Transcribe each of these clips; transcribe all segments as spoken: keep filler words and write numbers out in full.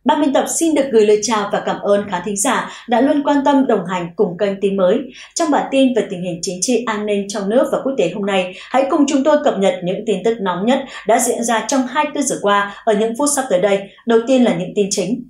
Ban biên tập xin được gửi lời chào và cảm ơn khán thính giả đã luôn quan tâm đồng hành cùng kênh Tin Mới. Trong bản tin về tình hình chính trị an ninh trong nước và quốc tế hôm nay, hãy cùng chúng tôi cập nhật những tin tức nóng nhất đã diễn ra trong hai mươi tư giờ qua ở những phút sắp tới đây. Đầu tiên là những tin chính.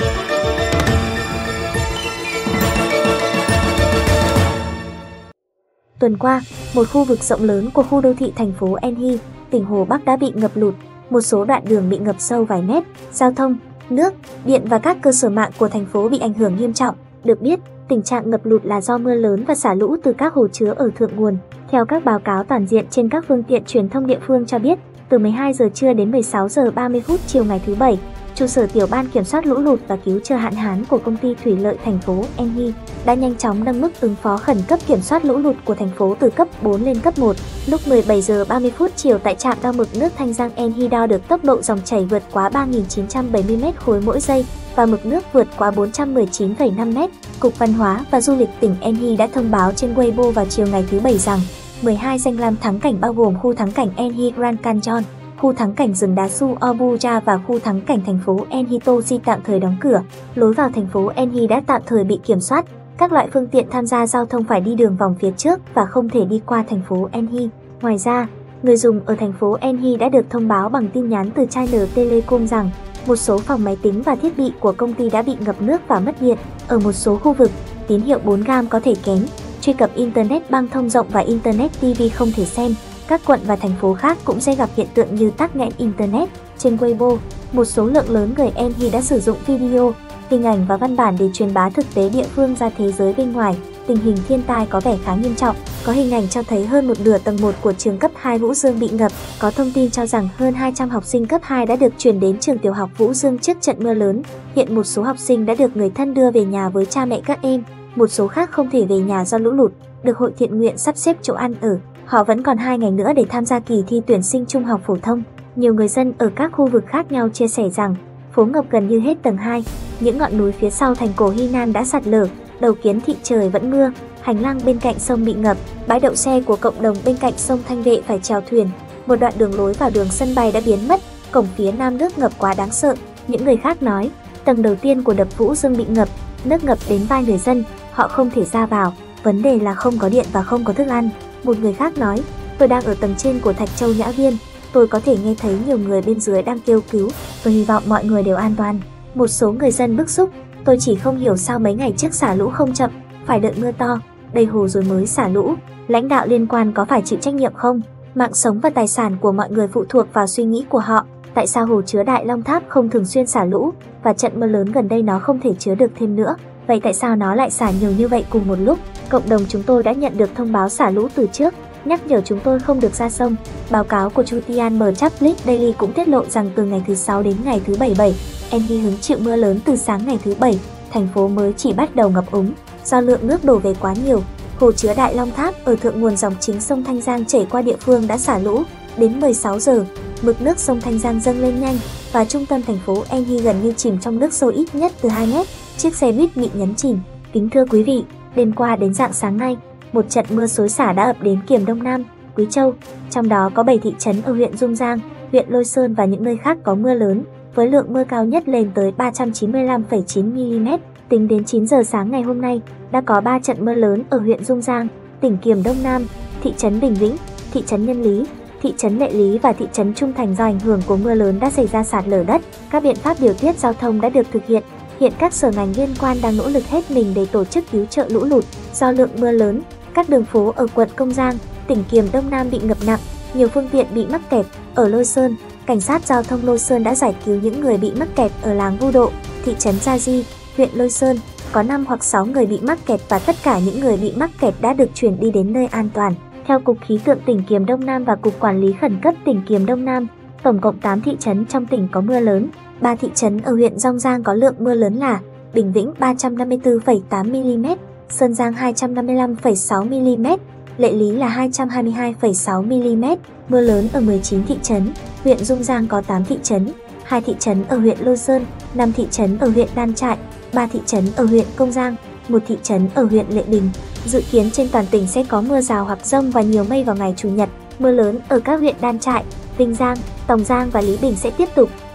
Tuần qua, một khu vực rộng lớn của khu đô thị thành phố En Hy, tỉnh Hồ Bắc đã bị ngập lụt, một số đoạn đường bị ngập sâu vài mét, giao thông, nước, điện và các cơ sở mạng của thành phố bị ảnh hưởng nghiêm trọng. Được biết, tình trạng ngập lụt là do mưa lớn và xả lũ từ các hồ chứa ở thượng nguồn. Theo các báo cáo toàn diện trên các phương tiện truyền thông địa phương cho biết, từ mười hai giờ trưa đến mười sáu giờ ba mươi phút chiều ngày thứ Bảy, trụ sở tiểu ban kiểm soát lũ lụt và cứu trợ hạn hán của công ty thủy lợi thành phố En Hy đã nhanh chóng nâng mức ứng phó khẩn cấp kiểm soát lũ lụt của thành phố từ cấp bốn lên cấp một. Lúc mười bảy giờ ba mươi phút chiều tại trạm đo mực nước Thanh Giang En Hy đo được tốc độ dòng chảy vượt quá ba nghìn chín trăm bảy mươi mét khối mỗi giây và mực nước vượt quá bốn trăm mười chín phẩy năm mét. Cục Văn hóa và Du lịch tỉnh En Hy đã thông báo trên Weibo vào chiều ngày thứ Bảy rằng mười hai danh lam thắng cảnh bao gồm khu thắng cảnh En Hy Grand Canyon, khu thắng cảnh rừng đá Su Obuja và khu thắng cảnh thành phố En Hy Toji tạm thời đóng cửa. Lối vào thành phố En Hy đã tạm thời bị kiểm soát. Các loại phương tiện tham gia giao thông phải đi đường vòng phía trước và không thể đi qua thành phố En Hy. Ngoài ra, người dùng ở thành phố En Hy đã được thông báo bằng tin nhắn từ China Telecom rằng một số phòng máy tính và thiết bị của công ty đã bị ngập nước và mất điện. Ở một số khu vực, tín hiệu bốn G có thể kém, truy cập Internet băng thông rộng và Internet ti vi không thể xem. Các quận và thành phố khác cũng sẽ gặp hiện tượng như tắc nghẽn Internet. Trên Weibo, một số lượng lớn người En Hy đã sử dụng video, hình ảnh và văn bản để truyền bá thực tế địa phương ra thế giới bên ngoài. Tình hình thiên tai có vẻ khá nghiêm trọng. Có hình ảnh cho thấy hơn một nửa tầng một của trường cấp hai Vũ Dương bị ngập. Có thông tin cho rằng hơn hai trăm học sinh cấp hai đã được chuyển đến trường tiểu học Vũ Dương trước trận mưa lớn. Hiện một số học sinh đã được người thân đưa về nhà với cha mẹ các em. Một số khác không thể về nhà do lũ lụt, được hội thiện nguyện sắp xếp chỗ ăn ở. Họ vẫn còn hai ngày nữa để tham gia kỳ thi tuyển sinh trung học phổ thông. Nhiều người dân ở các khu vực khác nhau chia sẻ rằng phố ngập gần như hết tầng hai. Những ngọn núi phía sau thành cổ Hy Nan đã sạt lở, đầu kiến thị trời vẫn mưa, hành lang bên cạnh sông bị ngập, bãi đậu xe của cộng đồng bên cạnh sông Thanh Vệ phải chèo thuyền. Một đoạn đường lối vào đường sân bay đã biến mất, cổng phía nam nước ngập quá đáng sợ. Những người khác nói, tầng đầu tiên của đập Vũ Dương bị ngập, nước ngập đến vai người dân, họ không thể ra vào, vấn đề là không có điện và không có thức ăn. Một người khác nói, tôi đang ở tầng trên của Thạch Châu Nhã Viên, tôi có thể nghe thấy nhiều người bên dưới đang kêu cứu, tôi hy vọng mọi người đều an toàn. Một số người dân bức xúc, tôi chỉ không hiểu sao mấy ngày trước xả lũ không chậm, phải đợi mưa to, đầy hồ rồi mới xả lũ, lãnh đạo liên quan có phải chịu trách nhiệm không? Mạng sống và tài sản của mọi người phụ thuộc vào suy nghĩ của họ, tại sao hồ chứa Đại Long Tháp không thường xuyên xả lũ, và trận mưa lớn gần đây nó không thể chứa được thêm nữa, vậy tại sao nó lại xả nhiều như vậy cùng một lúc? Cộng đồng chúng tôi đã nhận được thông báo xả lũ từ trước, nhắc nhở chúng tôi không được ra sông. Báo cáo của Chutian Mchaplik Daily cũng tiết lộ rằng từ ngày thứ sáu đến ngày thứ bảy bảy, En Hy hứng chịu mưa lớn từ sáng ngày thứ Bảy, thành phố mới chỉ bắt đầu ngập úng do lượng nước đổ về quá nhiều. Hồ chứa Đại Long Tháp ở thượng nguồn dòng chính sông Thanh Giang chảy qua địa phương đã xả lũ. Đến mười sáu giờ, mực nước sông Thanh Giang dâng lên nhanh và trung tâm thành phố En Hy gần như chìm trong nước sâu ít nhất từ hai mét. Chiếc xe buýt bị nhấn chìm. Kính thưa quý vị, đêm qua đến rạng sáng nay, một trận mưa xối xả đã ập đến Kiểm Đông Nam, Quý Châu, trong đó có bảy thị trấn ở huyện Dung Giang, huyện Lôi Sơn và những nơi khác có mưa lớn, với lượng mưa cao nhất lên tới ba trăm chín mươi lăm phẩy chín mi-li-mét. Tính đến chín giờ sáng ngày hôm nay, đã có ba trận mưa lớn ở huyện Dung Giang, tỉnh Kiểm Đông Nam, thị trấn Bình Vĩnh, thị trấn Nhân Lý, thị trấn Lệ Lý và thị trấn Trung Thành. Do ảnh hưởng của mưa lớn đã xảy ra sạt lở đất, các biện pháp điều tiết giao thông đã được thực hiện. Hiện các sở ngành liên quan đang nỗ lực hết mình để tổ chức cứu trợ lũ lụt. Do lượng mưa lớn, các đường phố ở quận Công Giang, tỉnh Kiểm Đông Nam bị ngập nặng, nhiều phương tiện bị mắc kẹt. Ở Lôi Sơn, cảnh sát giao thông Lôi Sơn đã giải cứu những người bị mắc kẹt ở làng Vu Độ, thị trấn Gia Di, huyện Lôi Sơn. Có năm hoặc sáu người bị mắc kẹt và tất cả những người bị mắc kẹt đã được chuyển đi đến nơi an toàn. Theo Cục Khí tượng tỉnh Kiểm Đông Nam và Cục Quản lý Khẩn cấp tỉnh Kiểm Đông Nam, tổng cộng tám thị trấn trong tỉnh có mưa lớn. ba thị trấn ở huyện Dung Giang có lượng mưa lớn là Bình Vĩnh ba trăm năm mươi tư phẩy tám mi-li-mét, Sơn Giang hai trăm năm mươi lăm phẩy sáu mi-li-mét, Lệ Lý là hai trăm hai mươi hai phẩy sáu mi-li-mét. Mưa lớn ở mười chín thị trấn, huyện Dung Giang có tám thị trấn, hai thị trấn ở huyện Lôi Sơn, năm thị trấn ở huyện Đan Trại, ba thị trấn ở huyện Công Giang, một thị trấn ở huyện Lệ Bình. Dự kiến trên toàn tỉnh sẽ có mưa rào hoặc dông và nhiều mây vào ngày Chủ nhật. Mưa lớn ở các huyện Đan Trại, Vinh Giang, Tòng Giang và Lý Bình sẽ tiếp tục.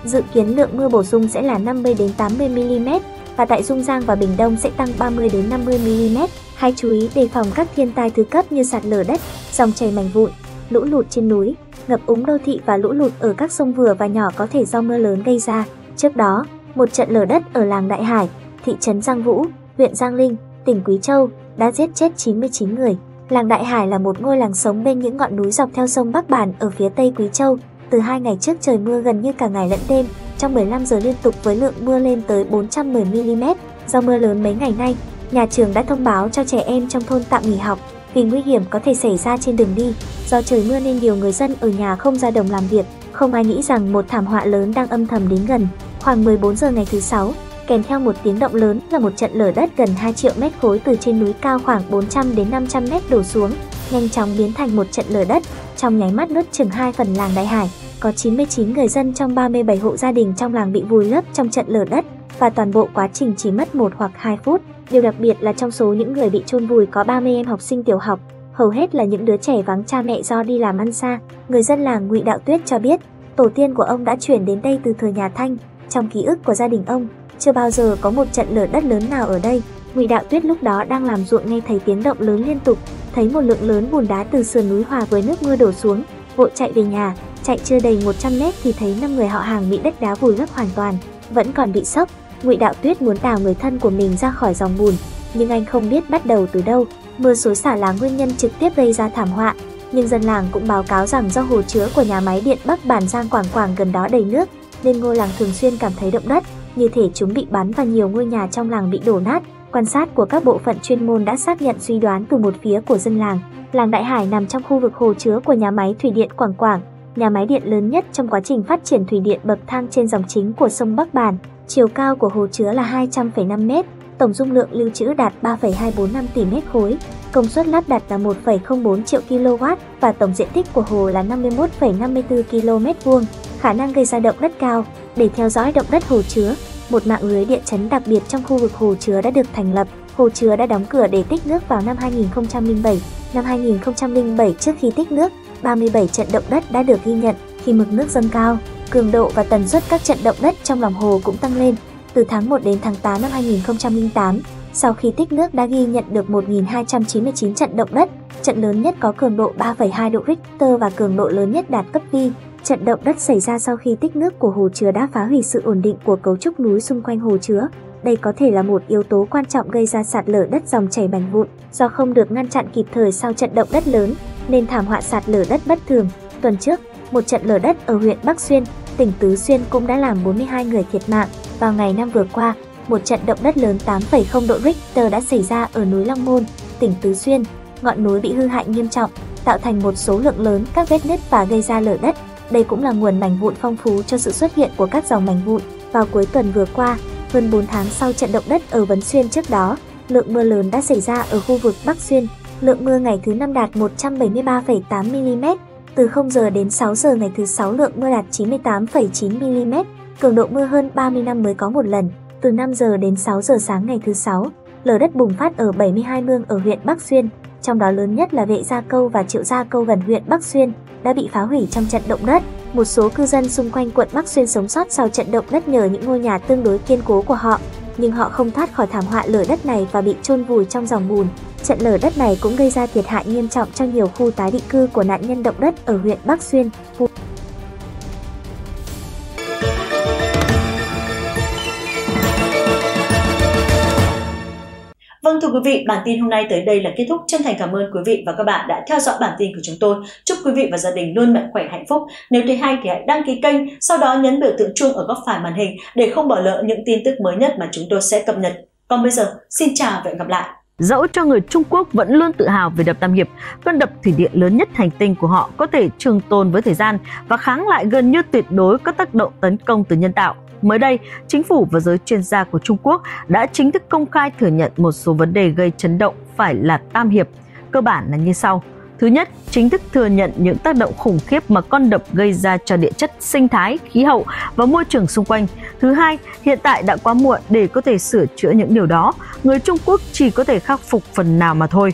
Dự kiến lượng mưa bổ sung sẽ là năm mươi đến tám mươi mi-li-mét và tại Dung Giang và Bình Đông sẽ tăng ba mươi đến năm mươi mi-li-mét. Hãy chú ý đề phòng các thiên tai thứ cấp như sạt lở đất, dòng chảy mảnh vụn, lũ lụt trên núi, ngập úng đô thị và lũ lụt ở các sông vừa và nhỏ có thể do mưa lớn gây ra. Trước đó, một trận lở đất ở làng Đại Hải, thị trấn Giang Vũ, huyện Giang Linh, tỉnh Quý Châu đã giết chết chín mươi chín người. Làng Đại Hải là một ngôi làng sống bên những ngọn núi dọc theo sông Bắc Bản ở phía tây Quý Châu. Từ hai ngày trước trời mưa gần như cả ngày lẫn đêm, trong mười lăm giờ liên tục với lượng mưa lên tới bốn trăm mười mi-li-mét. Do mưa lớn mấy ngày nay, nhà trường đã thông báo cho trẻ em trong thôn tạm nghỉ học vì nguy hiểm có thể xảy ra trên đường đi. Do trời mưa nên nhiều người dân ở nhà không ra đồng làm việc, không ai nghĩ rằng một thảm họa lớn đang âm thầm đến gần. Khoảng mười bốn giờ ngày thứ Sáu, kèm theo một tiếng động lớn là một trận lở đất gần hai triệu mét khối từ trên núi cao khoảng bốn trăm đến năm trăm mét đổ xuống, nhanh chóng biến thành một trận lở đất, trong nháy mắt nuốt chửng hai phần làng Đại Hải. Có chín mươi chín người dân trong ba mươi bảy hộ gia đình trong làng bị vùi lấp trong trận lở đất và toàn bộ quá trình chỉ mất một hoặc hai phút. Điều đặc biệt là trong số những người bị chôn vùi có ba mươi em học sinh tiểu học, hầu hết là những đứa trẻ vắng cha mẹ do đi làm ăn xa. Người dân làng Ngụy Đạo Tuyết cho biết, tổ tiên của ông đã chuyển đến đây từ thời nhà Thanh. Trong ký ức của gia đình ông, chưa bao giờ có một trận lở đất lớn nào ở đây. Ngụy Đạo Tuyết lúc đó đang làm ruộng nghe thấy tiếng động lớn liên tục, thấy một lượng lớn bùn đá từ sườn núi hòa với nước mưa đổ xuống, vội chạy về nhà. Chạy chưa đầy một trăm mét thì thấy năm người họ hàng bị đất đá vùi lấp hoàn toàn. Vẫn còn bị sốc, Ngụy Đạo Tuyết muốn đào người thân của mình ra khỏi dòng bùn, nhưng anh không biết bắt đầu từ đâu. Mưa xối xả là nguyên nhân trực tiếp gây ra thảm họa, nhưng dân làng cũng báo cáo rằng do hồ chứa của nhà máy điện Bắc Bản Giang Quảng Quảng gần đó đầy nước, nên ngôi làng thường xuyên cảm thấy động đất, như thể chúng bị bắn và nhiều ngôi nhà trong làng bị đổ nát. Quan sát của các bộ phận chuyên môn đã xác nhận suy đoán từ một phía của dân làng. Làng Đại Hải nằm trong khu vực hồ chứa của nhà máy thủy điện Quảng Quảng, nhà máy điện lớn nhất trong quá trình phát triển thủy điện bậc thang trên dòng chính của sông Bắc Bản. Chiều cao của hồ chứa là hai trăm phẩy năm mét, tổng dung lượng lưu trữ đạt ba phẩy hai bốn năm tỷ mét khối, công suất lắp đặt là một phẩy không bốn triệu ki lô oát và tổng diện tích của hồ là năm mươi mốt phẩy năm mươi tư ki lô mét vuông, khả năng gây ra động đất cao. Để theo dõi động đất hồ chứa, một mạng lưới địa chấn đặc biệt trong khu vực hồ chứa đã được thành lập. Hồ chứa đã đóng cửa để tích nước vào năm hai nghìn không trăm lẻ bảy. Năm hai nghìn không trăm lẻ bảy, trước khi tích nước, ba mươi bảy trận động đất đã được ghi nhận. Khi mực nước dâng cao, cường độ và tần suất các trận động đất trong lòng hồ cũng tăng lên. Từ tháng một đến tháng tám năm hai nghìn không trăm lẻ tám, sau khi tích nước đã ghi nhận được một nghìn hai trăm chín mươi chín trận động đất. Trận lớn nhất có cường độ ba phẩy hai độ Richter và cường độ lớn nhất đạt cấp Vi. Trận động đất xảy ra sau khi tích nước của hồ chứa đã phá hủy sự ổn định của cấu trúc núi xung quanh hồ chứa. Đây có thể là một yếu tố quan trọng gây ra sạt lở đất dòng chảy mảnh vụn. Do không được ngăn chặn kịp thời sau trận động đất lớn, nên thảm họa sạt lở đất bất thường. Tuần trước, một trận lở đất ở huyện Bắc Xuyên, tỉnh Tứ Xuyên cũng đã làm bốn mươi hai người thiệt mạng. Vào ngày năm vừa qua, một trận động đất lớn tám phẩy không độ Richter đã xảy ra ở núi Long Môn, tỉnh Tứ Xuyên. Ngọn núi bị hư hại nghiêm trọng, tạo thành một số lượng lớn các vết nứt và gây ra lở đất. Đây cũng là nguồn mảnh vụn phong phú cho sự xuất hiện của các dòng mảnh vụn. Vào cuối tuần vừa qua, hơn bốn tháng sau trận động đất ở Vân Xuyên trước đó, lượng mưa lớn đã xảy ra ở khu vực Bắc Xuyên. Lượng mưa ngày thứ năm đạt một trăm bảy mươi ba phẩy tám mi-li-mét. Từ không giờ đến sáu giờ ngày thứ Sáu, lượng mưa đạt chín mươi tám phẩy chín mi-li-mét. Cường độ mưa hơn ba mươi năm mới có một lần. Từ năm giờ đến sáu giờ sáng ngày thứ Sáu, lở đất bùng phát ở bảy mươi hai mương ở huyện Bắc Xuyên, trong đó lớn nhất là Vệ Gia Câu và Triệu Gia Câu gần huyện Bắc Xuyên, đã bị phá hủy trong trận động đất. Một số cư dân xung quanh quận Bắc Xuyên sống sót sau trận động đất nhờ những ngôi nhà tương đối kiên cố của họ, nhưng họ không thoát khỏi thảm họa lở đất này và bị chôn vùi trong dòng bùn. Trận lở đất này cũng gây ra thiệt hại nghiêm trọng cho nhiều khu tái định cư của nạn nhân động đất ở huyện Bắc Xuyên. Vâng, thưa quý vị, bản tin hôm nay tới đây là kết thúc. Chân thành cảm ơn quý vị và các bạn đã theo dõi bản tin của chúng tôi. Chúc quý vị và gia đình luôn mạnh khỏe hạnh phúc. Nếu thấy hay thì hãy đăng ký kênh, sau đó nhấn biểu tượng chuông ở góc phải màn hình để không bỏ lỡ những tin tức mới nhất mà chúng tôi sẽ cập nhật. Còn bây giờ, xin chào và hẹn gặp lại. Dẫu cho người Trung Quốc vẫn luôn tự hào về đập Tam Hiệp, con đập thủy điện lớn nhất hành tinh của họ có thể trường tồn với thời gian và kháng lại gần như tuyệt đối các tác động tấn công từ nhân tạo. Mới đây, chính phủ và giới chuyên gia của Trung Quốc đã chính thức công khai thừa nhận một số vấn đề gây chấn động phải là Tam Hiệp. Cơ bản là như sau. Thứ nhất, chính thức thừa nhận những tác động khủng khiếp mà con đập gây ra cho địa chất, sinh thái, khí hậu và môi trường xung quanh. Thứ hai, hiện tại đã quá muộn để có thể sửa chữa những điều đó. Người Trung Quốc chỉ có thể khắc phục phần nào mà thôi.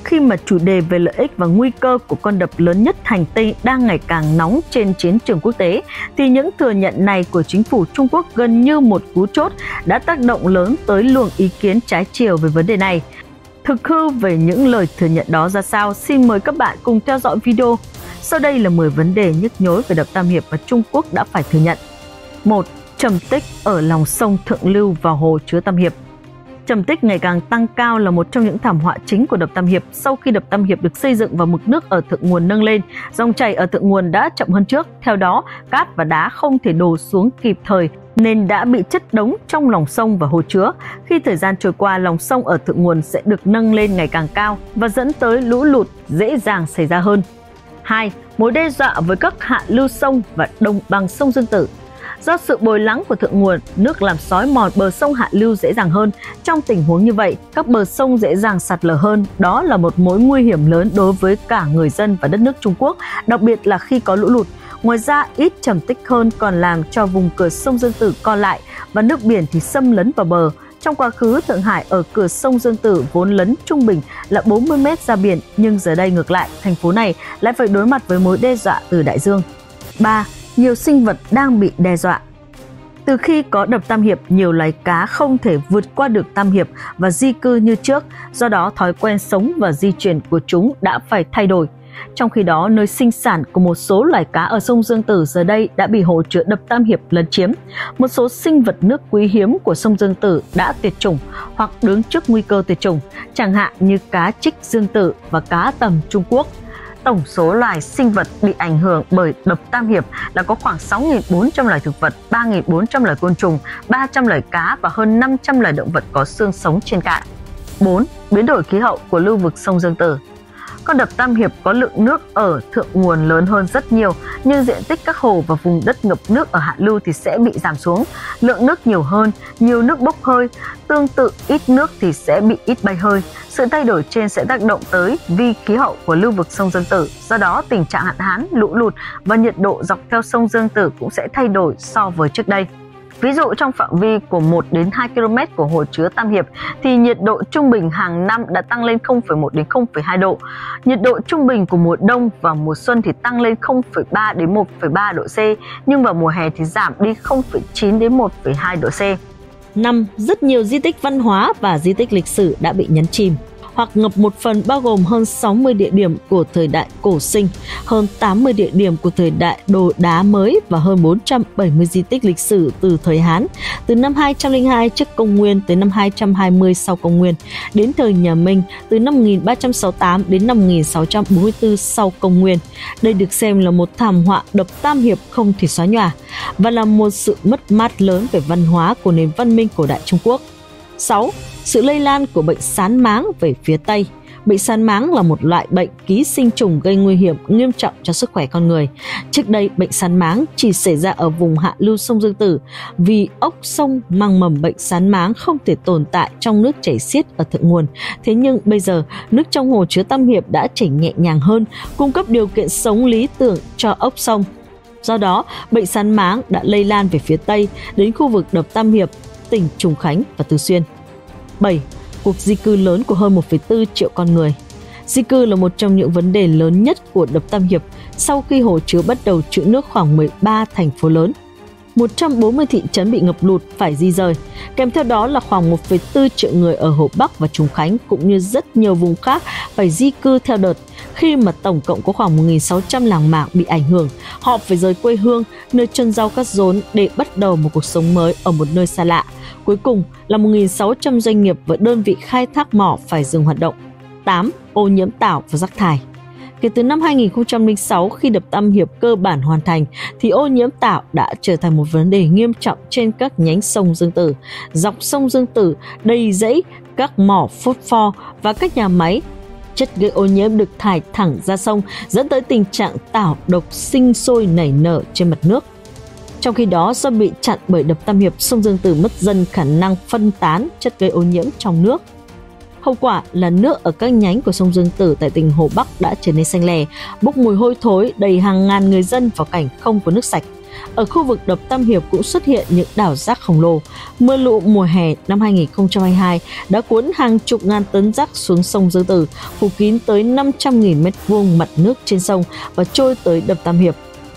Khi mà chủ đề về lợi ích và nguy cơ của con đập lớn nhất hành tinh đang ngày càng nóng trên chiến trường quốc tế, thì những thừa nhận này của chính phủ Trung Quốc gần như một cú chốt đã tác động lớn tới luồng ý kiến trái chiều về vấn đề này. Thực hư về những lời thừa nhận đó ra sao, xin mời các bạn cùng theo dõi video. Sau đây là mười vấn đề nhức nhối về đập Tam Hiệp mà Trung Quốc đã phải thừa nhận. một. Trầm tích ở lòng sông Thượng Lưu và hồ chứa Tam Hiệp. Trầm tích ngày càng tăng cao là một trong những thảm họa chính của đập Tam Hiệp. Sau khi đập Tam Hiệp được xây dựng và mực nước ở thượng nguồn nâng lên, dòng chảy ở thượng nguồn đã chậm hơn trước. Theo đó, cát và đá không thể đổ xuống kịp thời nên đã bị chất đống trong lòng sông và hồ chứa. Khi thời gian trôi qua, lòng sông ở thượng nguồn sẽ được nâng lên ngày càng cao và dẫn tới lũ lụt dễ dàng xảy ra hơn. hai. Mối đe dọa với các hạ lưu sông và đồng bằng sông Dương Tử. Do sự bồi lắng của thượng nguồn, nước làm xói mòn bờ sông hạ lưu dễ dàng hơn. Trong tình huống như vậy, các bờ sông dễ dàng sạt lở hơn. Đó là một mối nguy hiểm lớn đối với cả người dân và đất nước Trung Quốc, đặc biệt là khi có lũ lụt. Ngoài ra, ít trầm tích hơn còn làm cho vùng cửa sông Dương Tử co lại và nước biển thì xâm lấn vào bờ. Trong quá khứ, Thượng Hải ở cửa sông Dương Tử vốn lấn trung bình là bốn mươi mét ra biển, nhưng giờ đây ngược lại, thành phố này lại phải đối mặt với mối đe dọa từ đại dương. ba. Nhiều sinh vật đang bị đe dọa. Từ khi có đập Tam Hiệp, nhiều loài cá không thể vượt qua được Tam Hiệp và di cư như trước, do đó thói quen sống và di chuyển của chúng đã phải thay đổi. Trong khi đó, nơi sinh sản của một số loài cá ở sông Dương Tử giờ đây đã bị hồ chứa đập Tam Hiệp lấn chiếm. Một số sinh vật nước quý hiếm của sông Dương Tử đã tuyệt chủng hoặc đứng trước nguy cơ tuyệt chủng, chẳng hạn như cá trích Dương Tử và cá tầm Trung Quốc. Tổng số loài sinh vật bị ảnh hưởng bởi đập Tam Hiệp là có khoảng sáu nghìn bốn trăm loài thực vật, ba nghìn bốn trăm loài côn trùng, ba trăm loài cá và hơn năm trăm loài động vật có xương sống trên cạn. bốn. Biến đổi khí hậu của lưu vực sông Dương Tử. Con đập Tam Hiệp có lượng nước ở thượng nguồn lớn hơn rất nhiều, nhưng diện tích các hồ và vùng đất ngập nước ở hạ lưu thì sẽ bị giảm xuống. Lượng nước nhiều hơn, nhiều nước bốc hơi, tương tự ít nước thì sẽ bị ít bay hơi. Sự thay đổi trên sẽ tác động tới vi khí hậu của lưu vực sông Dương Tử. Do đó, tình trạng hạn hán, lũ lụt và nhiệt độ dọc theo sông Dương Tử cũng sẽ thay đổi so với trước đây. Ví dụ trong phạm vi của một đến hai ki lô mét của hồ chứa Tam Hiệp thì nhiệt độ trung bình hàng năm đã tăng lên không phẩy một đến không phẩy hai độ. Nhiệt độ trung bình của mùa đông và mùa xuân thì tăng lên không phẩy ba đến một phẩy ba độ C, nhưng vào mùa hè thì giảm đi không phẩy chín đến một phẩy hai độ C. năm. Rất nhiều di tích văn hóa và di tích lịch sử đã bị nhấn chìm hoặc ngập một phần, bao gồm hơn sáu mươi địa điểm của thời đại cổ sinh, hơn tám mươi địa điểm của thời đại đồ đá mới và hơn bốn trăm bảy mươi di tích lịch sử từ thời Hán, từ năm hai trăm lẻ hai trước công nguyên tới năm hai trăm hai mươi sau công nguyên, đến thời nhà Minh từ năm một nghìn ba trăm sáu mươi tám đến năm một nghìn sáu trăm bốn mươi tư sau công nguyên. Đây được xem là một thảm họa đập Tam Hiệp không thể xóa nhòa và là một sự mất mát lớn về văn hóa của nền văn minh cổ đại Trung Quốc. sáu. Sự lây lan của bệnh sán máng về phía Tây. Bệnh sán máng là một loại bệnh ký sinh trùng gây nguy hiểm nghiêm trọng cho sức khỏe con người. Trước đây, bệnh sán máng chỉ xảy ra ở vùng hạ lưu sông Dương Tử vì ốc sông mang mầm bệnh sán máng không thể tồn tại trong nước chảy xiết ở thượng nguồn. Thế nhưng bây giờ, nước trong hồ chứa Tam Hiệp đã chảy nhẹ nhàng hơn, cung cấp điều kiện sống lý tưởng cho ốc sông. Do đó, bệnh sán máng đã lây lan về phía Tây đến khu vực đập Tam Hiệp, tỉnh Trùng Khánh và Từ Xuyên. bảy. Cuộc di cư lớn của hơn một phẩy bốn triệu con người. Di cư là một trong những vấn đề lớn nhất của đập Tam Hiệp sau khi hồ chứa bắt đầu trữ nước khoảng mười ba thành phố lớn. một trăm bốn mươi thị trấn bị ngập lụt phải di rời, kèm theo đó là khoảng một phẩy bốn triệu người ở Hồ Bắc và Trùng Khánh cũng như rất nhiều vùng khác phải di cư theo đợt. Khi mà tổng cộng có khoảng một nghìn sáu trăm làng mạc bị ảnh hưởng, họ phải rời quê hương, nơi chôn rau cắt rốn để bắt đầu một cuộc sống mới ở một nơi xa lạ. Cuối cùng là một nghìn sáu trăm doanh nghiệp và đơn vị khai thác mỏ phải dừng hoạt động. tám. Ô nhiễm tảo và rác thải. Kể từ năm hai nghìn không trăm lẻ sáu, khi đập Tam Hiệp cơ bản hoàn thành, thì ô nhiễm tảo đã trở thành một vấn đề nghiêm trọng trên các nhánh sông Dương Tử. Dọc sông Dương Tử đầy rẫy các mỏ phốt pho và các nhà máy. Chất gây ô nhiễm được thải thẳng ra sông, dẫn tới tình trạng tảo độc sinh sôi nảy nở trên mặt nước. Trong khi đó, do bị chặn bởi đập Tam Hiệp, sông Dương Tử mất dần khả năng phân tán chất gây ô nhiễm trong nước. Hậu quả là nước ở các nhánh của sông Dương Tử tại tỉnh Hồ Bắc đã trở nên xanh lè, bốc mùi hôi thối, đầy hàng ngàn người dân vào cảnh không có nước sạch. Ở khu vực đập Tam Hiệp cũng xuất hiện những đảo rác khổng lồ. Mưa lũ mùa hè năm hai nghìn không trăm hai mươi hai đã cuốn hàng chục ngàn tấn rác xuống sông Dương Tử, phủ kín tới năm trăm nghìn mét vuông mặt nước trên sông và trôi tới đập Tam Hiệp.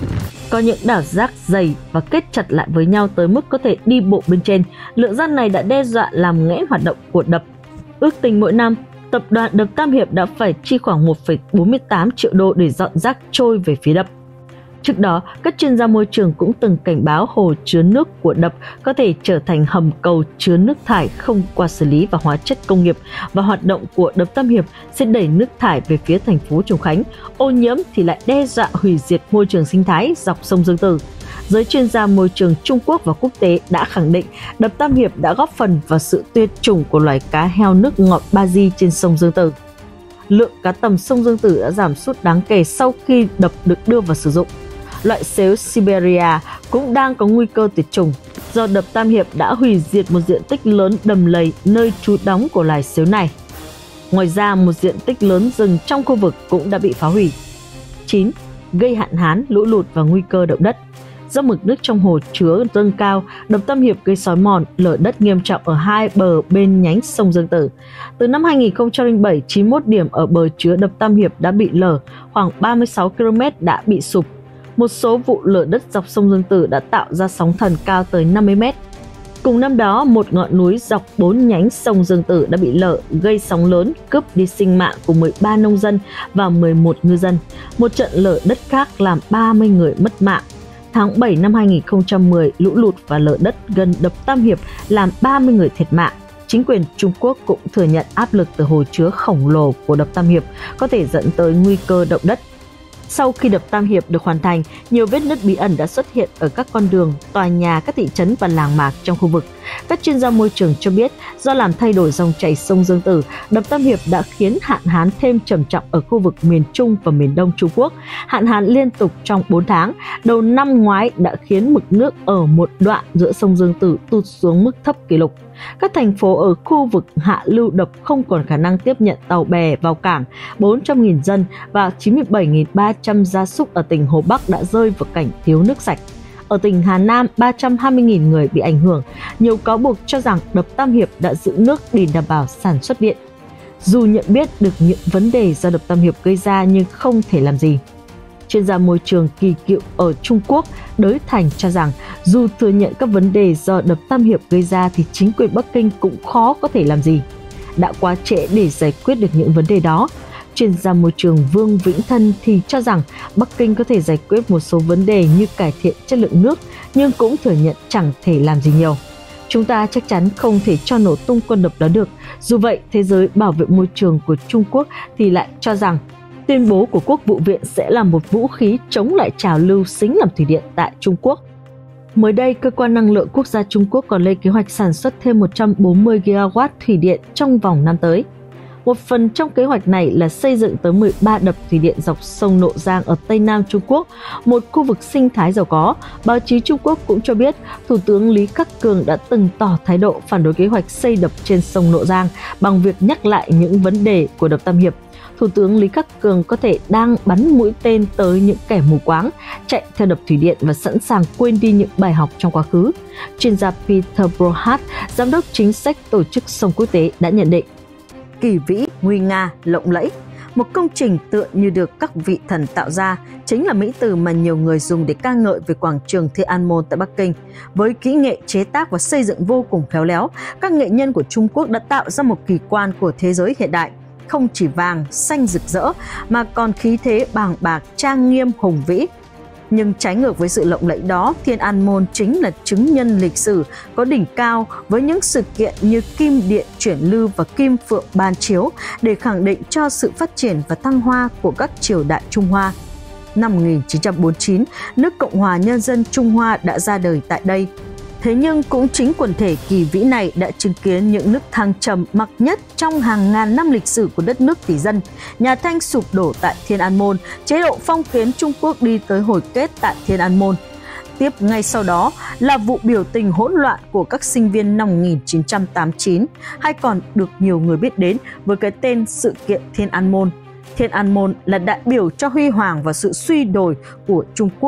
Có những đảo rác dày và kết chặt lại với nhau tới mức có thể đi bộ bên trên. Lượng rác này đã đe dọa làm nghẽn hoạt động của đập. Ước tính mỗi năm, tập đoàn đập Tam Hiệp đã phải chi khoảng một phẩy bốn mươi tám triệu đô để dọn rác trôi về phía đập. Trước đó, các chuyên gia môi trường cũng từng cảnh báo hồ chứa nước của đập có thể trở thành hầm cầu chứa nước thải không qua xử lý và hóa chất công nghiệp, và hoạt động của đập Tam Hiệp sẽ đẩy nước thải về phía thành phố Trùng Khánh. Ô nhiễm thì lại đe dọa hủy diệt môi trường sinh thái dọc sông Dương Tử. Giới chuyên gia môi trường Trung Quốc và quốc tế đã khẳng định đập Tam Hiệp đã góp phần vào sự tuyệt chủng của loài cá heo nước ngọt Ba Di trên sông Dương Tử. Lượng cá tầm sông Dương Tử đã giảm sút đáng kể sau khi đập được đưa vào sử dụng. Loại sếu Siberia cũng đang có nguy cơ tuyệt chủng do đập Tam Hiệp đã hủy diệt một diện tích lớn đầm lầy nơi trú đóng của loài sếu này. Ngoài ra, một diện tích lớn rừng trong khu vực cũng đã bị phá hủy. chín. Gây hạn hán, lũ lụt và nguy cơ động đất. Do mực nước trong hồ chứa dâng cao, đập Tam Hiệp gây xói mòn, lở đất nghiêm trọng ở hai bờ bên nhánh sông Dương Tử. Từ năm hai nghìn không trăm lẻ bảy, chín mươi mốt điểm ở bờ chứa đập Tam Hiệp đã bị lở, khoảng ba mươi sáu ki lô mét đã bị sụp. Một số vụ lở đất dọc sông Dương Tử đã tạo ra sóng thần cao tới năm mươi mét. Cùng năm đó, một ngọn núi dọc bốn nhánh sông Dương Tử đã bị lở, gây sóng lớn, cướp đi sinh mạng của mười ba nông dân và mười một ngư dân. Một trận lở đất khác làm ba mươi người mất mạng. Tháng bảy năm hai nghìn không trăm mười, lũ lụt và lở đất gần đập Tam Hiệp làm ba mươi người thiệt mạng. Chính quyền Trung Quốc cũng thừa nhận áp lực từ hồ chứa khổng lồ của đập Tam Hiệp có thể dẫn tới nguy cơ động đất. Sau khi đập Tam Hiệp được hoàn thành, nhiều vết nứt bí ẩn đã xuất hiện ở các con đường, tòa nhà, các thị trấn và làng mạc trong khu vực. Các chuyên gia môi trường cho biết, do làm thay đổi dòng chảy sông Dương Tử, đập Tam Hiệp đã khiến hạn hán thêm trầm trọng ở khu vực miền Trung và miền Đông Trung Quốc. Hạn hán liên tục trong bốn tháng đầu năm ngoái đã khiến mực nước ở một đoạn giữa sông Dương Tử tụt xuống mức thấp kỷ lục. Các thành phố ở khu vực hạ lưu đập không còn khả năng tiếp nhận tàu bè vào cảng, bốn trăm nghìn dân và chín mươi bảy nghìn ba trăm gia súc ở tỉnh Hồ Bắc đã rơi vào cảnh thiếu nước sạch. Ở tỉnh Hà Nam, ba trăm hai mươi nghìn người bị ảnh hưởng. Nhiều cáo buộc cho rằng đập Tam Hiệp đã giữ nước để đảm bảo sản xuất điện. Dù nhận biết được những vấn đề do đập Tam Hiệp gây ra nhưng không thể làm gì. Chuyên gia môi trường kỳ cựu ở Trung Quốc Đới Thành cho rằng dù thừa nhận các vấn đề do đập Tam Hiệp gây ra thì chính quyền Bắc Kinh cũng khó có thể làm gì. Đã quá trễ để giải quyết được những vấn đề đó. Chuyên gia môi trường Vương Vĩnh Thân thì cho rằng Bắc Kinh có thể giải quyết một số vấn đề như cải thiện chất lượng nước, nhưng cũng thừa nhận chẳng thể làm gì nhiều. Chúng ta chắc chắn không thể cho nổ tung con đập đó được. Dù vậy, Thế giới bảo vệ môi trường của Trung Quốc thì lại cho rằng tuyên bố của Quốc vụ viện sẽ là một vũ khí chống lại trào lưu xính làm thủy điện tại Trung Quốc. Mới đây, Cơ quan Năng lượng Quốc gia Trung Quốc còn lên kế hoạch sản xuất thêm một trăm bốn mươi gigawatt thủy điện trong vòng năm tới. Một phần trong kế hoạch này là xây dựng tới mười ba đập thủy điện dọc sông Nộ Giang ở Tây Nam Trung Quốc, một khu vực sinh thái giàu có. Báo chí Trung Quốc cũng cho biết, Thủ tướng Lý Khắc Cường đã từng tỏ thái độ phản đối kế hoạch xây đập trên sông Nộ Giang bằng việc nhắc lại những vấn đề của đập Tam Hiệp. Thủ tướng Lý Khắc Cường có thể đang bắn mũi tên tới những kẻ mù quáng, chạy theo đập thủy điện và sẵn sàng quên đi những bài học trong quá khứ. Chuyên gia Peter Brohat, giám đốc chính sách tổ chức sông quốc tế đã nhận định. Kỳ vĩ, nguy nga, lộng lẫy. Một công trình tựa như được các vị thần tạo ra chính là mỹ từ mà nhiều người dùng để ca ngợi về quảng trường Thiên An Môn tại Bắc Kinh. Với kỹ nghệ chế tác và xây dựng vô cùng khéo léo, các nghệ nhân của Trung Quốc đã tạo ra một kỳ quan của thế giới hiện đại. Không chỉ vàng, xanh rực rỡ mà còn khí thế bàng bạc, trang nghiêm, hùng vĩ. Nhưng trái ngược với sự lộng lẫy đó, Thiên An Môn chính là chứng nhân lịch sử có đỉnh cao với những sự kiện như Kim Điện Chuyển Lưu và Kim Phượng Ban Chiếu để khẳng định cho sự phát triển và thăng hoa của các triều đại Trung Hoa. Năm một nghìn chín trăm bốn mươi chín, nước Cộng hòa Nhân dân Trung Hoa đã ra đời tại đây. Thế nhưng cũng chính quần thể kỳ vĩ này đã chứng kiến những nước thăng trầm mặc nhất trong hàng ngàn năm lịch sử của đất nước tỷ dân. Nhà Thanh sụp đổ tại Thiên An Môn, chế độ phong kiến Trung Quốc đi tới hồi kết tại Thiên An Môn. Tiếp ngay sau đó là vụ biểu tình hỗn loạn của các sinh viên năm một nghìn chín trăm tám mươi chín, hay còn được nhiều người biết đến với cái tên sự kiện Thiên An Môn. Thiên An Môn là đại biểu cho huy hoàng và sự suy đồi của Trung Quốc.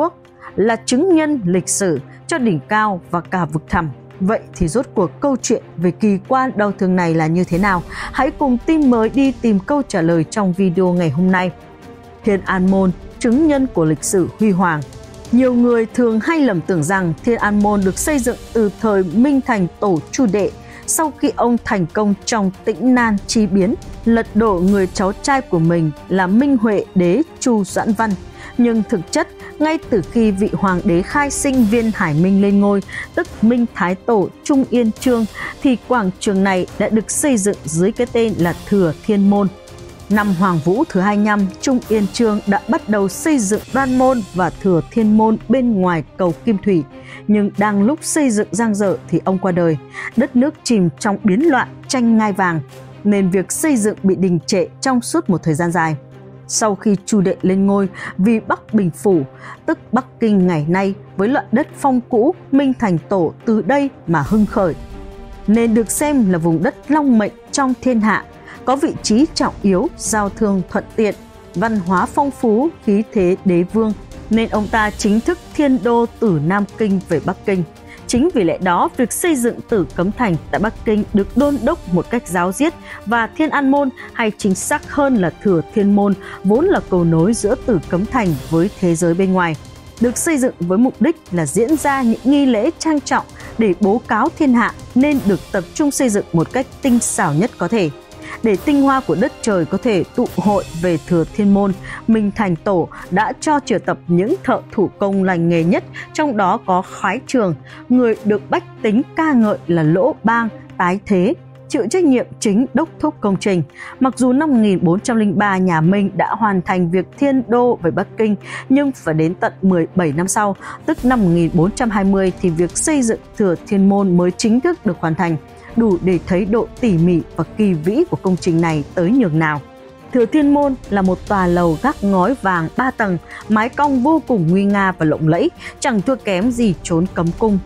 là chứng nhân lịch sử cho đỉnh cao và cả vực thẳm. Vậy thì rốt cuộc câu chuyện về kỳ quan đau thương này là như thế nào? Hãy cùng Tin Mới đi tìm câu trả lời trong video ngày hôm nay. Thiên An Môn, chứng nhân của lịch sử huy hoàng. Nhiều người thường hay lầm tưởng rằng Thiên An Môn được xây dựng từ thời Minh Thành Tổ Chu Đệ, sau khi ông thành công trong Tĩnh Nan chi biến, lật đổ người cháu trai của mình là Minh Huệ Đế Chu Doãn Văn. Nhưng thực chất, ngay từ khi vị hoàng đế khai sinh Viên Hải Minh lên ngôi, tức Minh Thái Tổ Trung Yên Chương, thì quảng trường này đã được xây dựng dưới cái tên là Thừa Thiên Môn. Năm Hoàng Vũ thứ hai mươi lăm, Trung Yên Chương đã bắt đầu xây dựng Đoan Môn và Thừa Thiên Môn bên ngoài cầu Kim Thủy. Nhưng đang lúc xây dựng dang dở thì ông qua đời, đất nước chìm trong biến loạn tranh ngai vàng, nên việc xây dựng bị đình trệ trong suốt một thời gian dài. Sau khi Chu Đệ lên ngôi, vì Bắc Bình Phủ, tức Bắc Kinh ngày nay với loại đất phong cũ, Minh Thành Tổ từ đây mà hưng khởi, nên được xem là vùng đất long mệnh trong thiên hạ, có vị trí trọng yếu, giao thương thuận tiện, văn hóa phong phú, khí thế đế vương, nên ông ta chính thức thiên đô từ Nam Kinh về Bắc Kinh. Chính vì lẽ đó, việc xây dựng Tử Cấm Thành tại Bắc Kinh được đôn đốc một cách giáo diết, và Thiên An Môn, hay chính xác hơn là Thừa Thiên Môn, vốn là cầu nối giữa Tử Cấm Thành với thế giới bên ngoài, được xây dựng với mục đích là diễn ra những nghi lễ trang trọng để bố cáo thiên hạ, nên được tập trung xây dựng một cách tinh xảo nhất có thể. Để tinh hoa của đất trời có thể tụ hội về Thừa Thiên Môn, Minh Thành Tổ đã cho triệu tập những thợ thủ công lành nghề nhất, trong đó có Khoái Trường, người được bách tính ca ngợi là Lỗ Bang, tái thế, chịu trách nhiệm chính đốc thúc công trình. Mặc dù năm một nghìn bốn trăm lẻ ba nhà Minh đã hoàn thành việc thiên đô về Bắc Kinh, nhưng phải đến tận mười bảy năm sau, tức năm một nghìn bốn trăm hai mươi, thì việc xây dựng Thừa Thiên Môn mới chính thức được hoàn thành, đủ để thấy độ tỉ mỉ và kỳ vĩ của công trình này tới nhường nào. Thừa Thiên Môn là một tòa lầu gác ngói vàng ba tầng, mái cong vô cùng nguy nga và lộng lẫy, chẳng thua kém gì chốn cấm cung.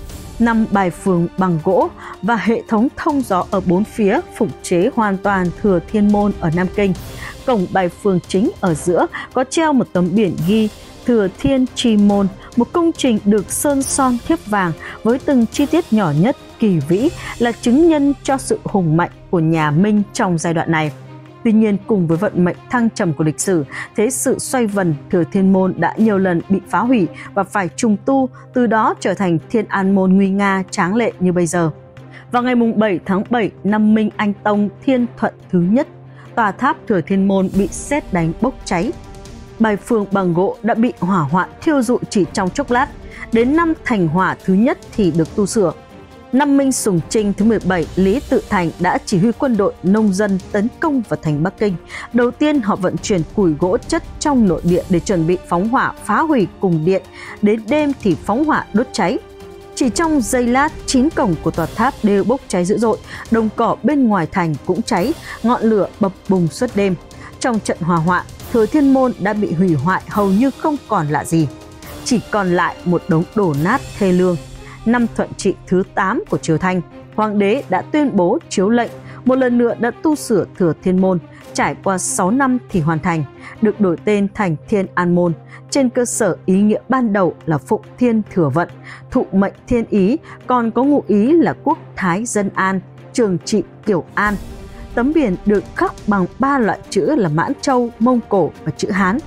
Năm bài phường bằng gỗ và hệ thống thông gió ở bốn phía phục chế hoàn toàn Thừa Thiên Môn ở Nam Kinh. Cổng bài phường chính ở giữa có treo một tấm biển ghi Thừa Thiên Chi Môn, một công trình được sơn son thiếp vàng với từng chi tiết nhỏ nhất kỳ vĩ, là chứng nhân cho sự hùng mạnh của nhà Minh trong giai đoạn này. Tuy nhiên, cùng với vận mệnh thăng trầm của lịch sử, thế sự xoay vần, Thừa Thiên Môn đã nhiều lần bị phá hủy và phải trùng tu, từ đó trở thành Thiên An Môn nguy nga tráng lệ như bây giờ. Vào ngày bảy tháng bảy năm Minh Anh Tông Thiên Thuận thứ nhất, tòa tháp Thừa Thiên Môn bị sét đánh bốc cháy. Bài phường bằng gỗ đã bị hỏa hoạn thiêu rụi chỉ trong chốc lát. Đến năm Thành Hỏa thứ nhất thì được tu sửa. Năm Minh Sùng Trinh thứ mười bảy, Lý Tự Thành đã chỉ huy quân đội nông dân tấn công vào thành Bắc Kinh. Đầu tiên họ vận chuyển củi gỗ chất trong nội địa để chuẩn bị phóng hỏa phá hủy cung điện. Đến đêm thì phóng hỏa đốt cháy. Chỉ trong giây lát, chín cổng của tòa tháp đều bốc cháy dữ dội, đồng cỏ bên ngoài thành cũng cháy, ngọn lửa bập bùng suốt đêm. Trong trận hỏa hoạn, Thừa Thiên Môn đã bị hủy hoại hầu như không còn lại gì, chỉ còn lại một đống đổ nát thê lương. Năm Thuận Trị thứ tám của triều Thanh, hoàng đế đã tuyên bố chiếu lệnh một lần nữa đã tu sửa Thừa Thiên Môn, trải qua sáu năm thì hoàn thành, được đổi tên thành Thiên An Môn, trên cơ sở ý nghĩa ban đầu là Phụng Thiên Thừa Vận, thụ mệnh thiên ý, còn có ngụ ý là quốc thái dân an, trường trị kiểu an. Tấm biển được khắc bằng ba loại chữ là Mãn Châu, Mông Cổ và chữ Hán.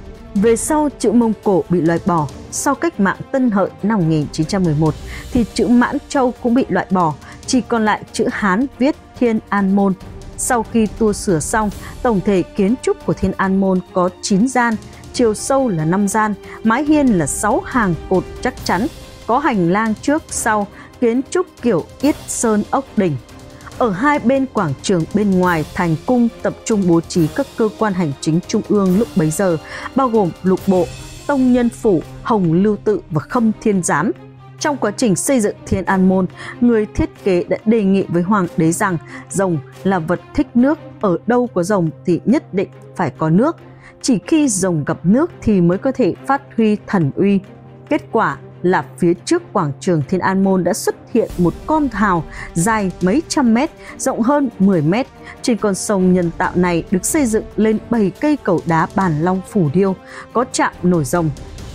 Về sau, chữ Mông Cổ bị loại bỏ. Sau cách mạng Tân Hợi năm một nghìn chín trăm mười một thì chữ Mãn Châu cũng bị loại bỏ, chỉ còn lại chữ Hán viết Thiên An Môn. Sau khi tu sửa xong, tổng thể kiến trúc của Thiên An Môn có chín gian, chiều sâu là năm gian, mái hiên là sáu hàng cột chắc chắn, có hành lang trước sau, kiến trúc kiểu Yết Sơn ốc đỉnh. Ở hai bên quảng trường bên ngoài thành cung tập trung bố trí các cơ quan hành chính trung ương lúc bấy giờ, bao gồm Lục Bộ, Tông Nhân Phủ, Hồng Lưu Tự và Khâm Thiên Giám. Trong quá trình xây dựng Thiên An Môn, người thiết kế đã đề nghị với hoàng đế rằng rồng là vật thích nước, ở đâu có rồng thì nhất định phải có nước. Chỉ khi rồng gặp nước thì mới có thể phát huy thần uy. Kết quả là phía trước quảng trường Thiên An Môn đã xuất hiện một con hào dài mấy trăm mét, rộng hơn mười mét. Trên con sông nhân tạo này được xây dựng lên bảy cây cầu đá bàn long phủ điêu, có trạm nổi rồng.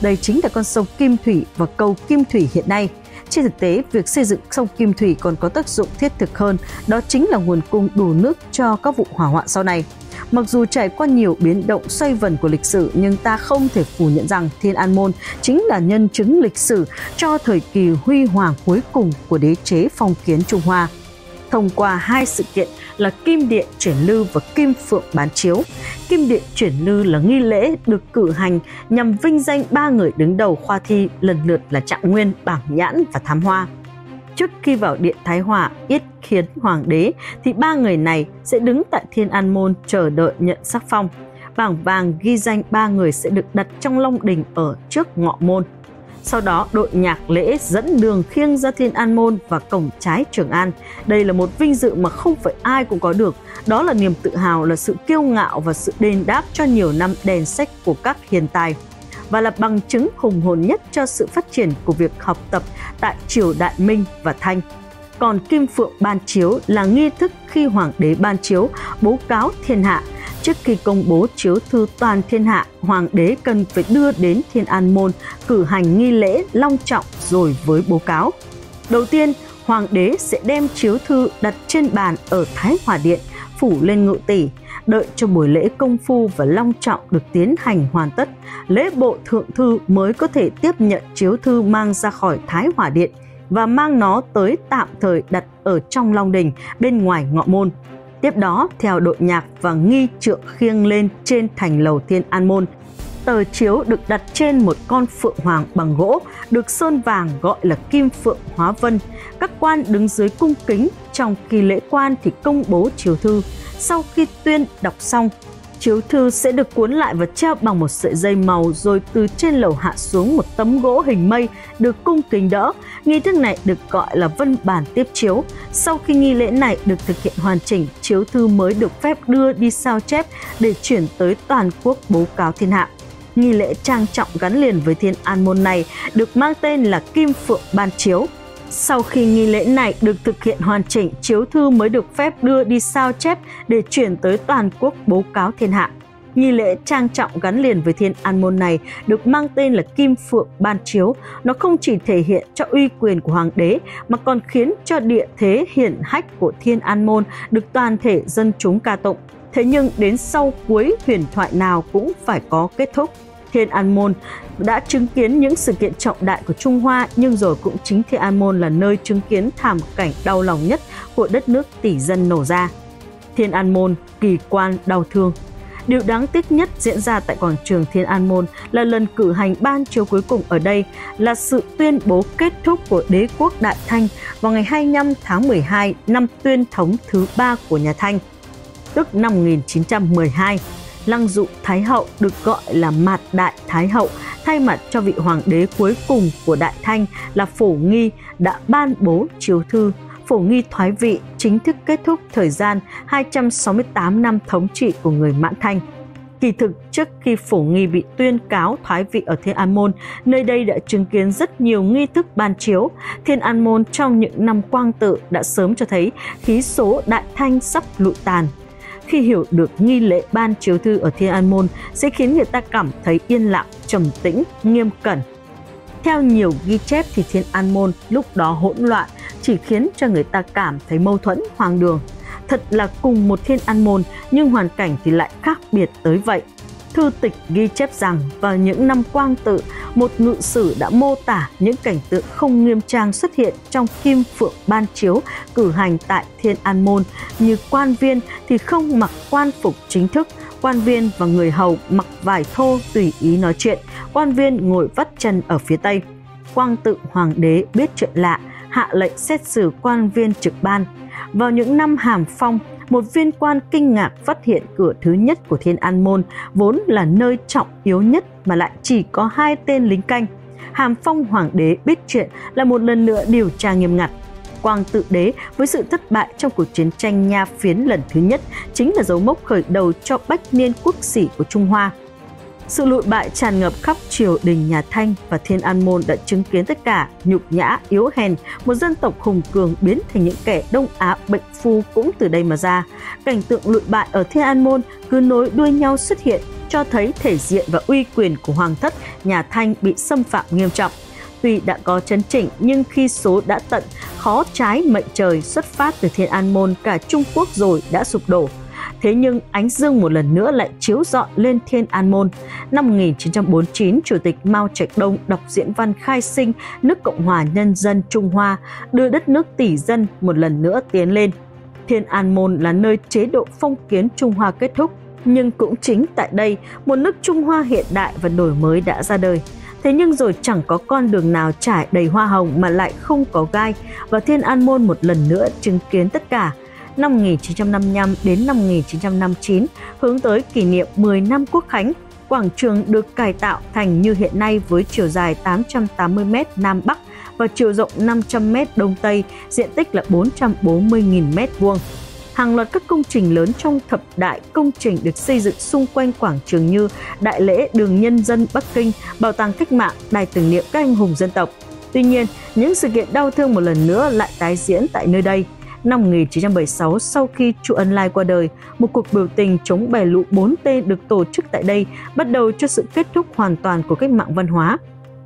Đây chính là con sông Kim Thủy và cầu Kim Thủy hiện nay. Trên thực tế, việc xây dựng sông Kim Thủy còn có tác dụng thiết thực hơn, đó chính là nguồn cung đủ nước cho các vụ hỏa hoạn sau này. Mặc dù trải qua nhiều biến động xoay vần của lịch sử, nhưng ta không thể phủ nhận rằng Thiên An Môn chính là nhân chứng lịch sử cho thời kỳ huy hoàng cuối cùng của đế chế phong kiến Trung Hoa. Thông qua hai sự kiện là Kim Điện Chuyển Lư và Kim Phượng Bán Chiếu. Kim Điện Chuyển Lư là nghi lễ được cử hành nhằm vinh danh ba người đứng đầu khoa thi, lần lượt là Trạng Nguyên, Bảng Nhãn và Thám Hoa. Trước khi vào điện Thái Hòa yết kiến hoàng đế thì ba người này sẽ đứng tại Thiên An Môn chờ đợi nhận sắc phong. Bảng vàng ghi danh ba người sẽ được đặt trong long đình ở trước ngọ môn. Sau đó đội nhạc lễ dẫn đường khiêng ra Thiên An Môn và cổng trái Trường An. Đây là một vinh dự mà không phải ai cũng có được. Đó là niềm tự hào, là sự kiêu ngạo và sự đền đáp cho nhiều năm đèn sách của các hiền tài. Và là bằng chứng hùng hồn nhất cho sự phát triển của việc học tập tại triều Đại Minh và Thanh. Còn Kim Phượng Ban Chiếu là nghi thức khi hoàng đế ban chiếu, bố cáo thiên hạ. Trước khi công bố chiếu thư toàn thiên hạ, hoàng đế cần phải đưa đến Thiên An Môn cử hành nghi lễ long trọng rồi với bố cáo. Đầu tiên, hoàng đế sẽ đem chiếu thư đặt trên bàn ở Thái Hòa Điện, phủ lên ngự tỷ. Đợi cho buổi lễ công phu và long trọng được tiến hành hoàn tất, lễ bộ thượng thư mới có thể tiếp nhận chiếu thư mang ra khỏi Thái Hòa Điện và mang nó tới tạm thời đặt ở trong long đình bên ngoài ngọ môn. Tiếp đó, theo đội nhạc và nghi trượng khiêng lên trên thành lầu Thiên An Môn. Tờ chiếu được đặt trên một con phượng hoàng bằng gỗ, được sơn vàng gọi là Kim Phượng Hóa Vân. Các quan đứng dưới cung kính, trong khi lễ quan thì công bố chiếu thư. Sau khi tuyên đọc xong, chiếu thư sẽ được cuốn lại và treo bằng một sợi dây màu, rồi từ trên lầu hạ xuống một tấm gỗ hình mây được cung kính đỡ. Nghi thức này được gọi là vân bản tiếp chiếu. Sau khi nghi lễ này được thực hiện hoàn chỉnh, chiếu thư mới được phép đưa đi sao chép để chuyển tới toàn quốc bố cáo thiên hạ. Nghi lễ trang trọng gắn liền với Thiên An Môn này được mang tên là Kim Phượng Ban Chiếu. Sau khi nghi lễ này được thực hiện hoàn chỉnh, chiếu thư mới được phép đưa đi sao chép để chuyển tới toàn quốc bố cáo thiên hạ. Nghi lễ trang trọng gắn liền với Thiên An Môn này được mang tên là Kim Phượng Ban Chiếu. Nó không chỉ thể hiện cho uy quyền của hoàng đế mà còn khiến cho địa thế hiển hách của Thiên An Môn được toàn thể dân chúng ca tụng. Thế nhưng đến sau cuối huyền thoại nào cũng phải có kết thúc. Thiên An Môn đã chứng kiến những sự kiện trọng đại của Trung Hoa, nhưng rồi cũng chính Thiên An Môn là nơi chứng kiến thảm cảnh đau lòng nhất của đất nước tỷ dân nổ ra. Thiên An Môn kỳ quan đau thương. Điều đáng tiếc nhất diễn ra tại quảng trường Thiên An Môn là lần cử hành ban chiếu cuối cùng ở đây, là sự tuyên bố kết thúc của đế quốc Đại Thanh vào ngày hai mươi lăm tháng mười hai năm tuyên thống thứ ba của nhà Thanh, tức năm một nghìn chín trăm mười hai. Lăng Dụ Thái Hậu được gọi là Mạt Đại Thái Hậu, thay mặt cho vị hoàng đế cuối cùng của Đại Thanh là Phổ Nghi, đã ban bố chiếu thư. Phổ Nghi thoái vị, chính thức kết thúc thời gian hai trăm sáu mươi tám năm thống trị của người Mãn Thanh. Kỳ thực, trước khi Phổ Nghi bị tuyên cáo thoái vị ở Thiên An Môn, nơi đây đã chứng kiến rất nhiều nghi thức ban chiếu. Thiên An Môn trong những năm Quang Tự đã sớm cho thấy khí số Đại Thanh sắp lụi tàn. Khi hiểu được nghi lễ ban chiếu thư ở Thiên An Môn sẽ khiến người ta cảm thấy yên lặng, trầm tĩnh, nghiêm cẩn. Theo nhiều ghi chép thì Thiên An Môn lúc đó hỗn loạn, chỉ khiến cho người ta cảm thấy mâu thuẫn, hoang đường. Thật là cùng một Thiên An Môn nhưng hoàn cảnh thì lại khác biệt tới vậy. Thư tịch ghi chép rằng vào những năm Quang Tự, một ngự sử đã mô tả những cảnh tượng không nghiêm trang xuất hiện trong Kim Phượng Ban Chiếu cử hành tại Thiên An Môn, như quan viên thì không mặc quan phục chính thức, quan viên và người hầu mặc vải thô tùy ý nói chuyện, quan viên ngồi vắt chân ở phía tây. Quang Tự hoàng đế biết chuyện lạ, hạ lệnh xét xử quan viên trực ban. Vào những năm Hàm Phong, một viên quan kinh ngạc phát hiện cửa thứ nhất của Thiên An Môn vốn là nơi trọng yếu nhất mà lại chỉ có hai tên lính canh. Hàm Phong hoàng đế biết chuyện là một lần nữa điều tra nghiêm ngặt. Quang Tự đế với sự thất bại trong cuộc chiến tranh Nha Phiến lần thứ nhất chính là dấu mốc khởi đầu cho bách niên quốc sỉ của Trung Hoa. Sự lụi bại tràn ngập khắp triều đình nhà Thanh và Thiên An Môn đã chứng kiến tất cả nhục nhã, yếu hèn, một dân tộc hùng cường biến thành những kẻ Đông Á bệnh phu cũng từ đây mà ra. Cảnh tượng lụi bại ở Thiên An Môn cứ nối đuôi nhau xuất hiện, cho thấy thể diện và uy quyền của hoàng thất nhà Thanh bị xâm phạm nghiêm trọng. Tuy đã có chấn chỉnh nhưng khi số đã tận, khó trái mệnh trời xuất phát từ Thiên An Môn cả Trung Quốc rồi đã sụp đổ. Thế nhưng ánh dương một lần nữa lại chiếu rọi lên Thiên An Môn. Năm một nghìn chín trăm bốn mươi chín, Chủ tịch Mao Trạch Đông đọc diễn văn khai sinh nước Cộng hòa Nhân dân Trung Hoa, đưa đất nước tỷ dân một lần nữa tiến lên. Thiên An Môn là nơi chế độ phong kiến Trung Hoa kết thúc, nhưng cũng chính tại đây, một nước Trung Hoa hiện đại và đổi mới đã ra đời. Thế nhưng rồi chẳng có con đường nào trải đầy hoa hồng mà lại không có gai, và Thiên An Môn một lần nữa chứng kiến tất cả. Năm một nghìn chín trăm năm mươi lăm đến năm một nghìn chín trăm năm mươi chín, hướng tới kỷ niệm mười năm Quốc khánh, quảng trường được cải tạo thành như hiện nay với chiều dài tám trăm tám mươi mét Nam Bắc và chiều rộng năm trăm mét Đông Tây, diện tích là bốn trăm bốn mươi nghìn mét vuông. Hàng loạt các công trình lớn trong thập đại công trình được xây dựng xung quanh quảng trường như Đại lễ Đường Nhân dân Bắc Kinh, Bảo tàng Cách mạng, Đài tưởng niệm các anh hùng dân tộc. Tuy nhiên, những sự kiện đau thương một lần nữa lại tái diễn tại nơi đây. Năm một nghìn chín trăm bảy mươi sáu, sau khi Chu Ân Lai qua đời, một cuộc biểu tình chống bè lũ bốn T được tổ chức tại đây, bắt đầu cho sự kết thúc hoàn toàn của cách mạng văn hóa.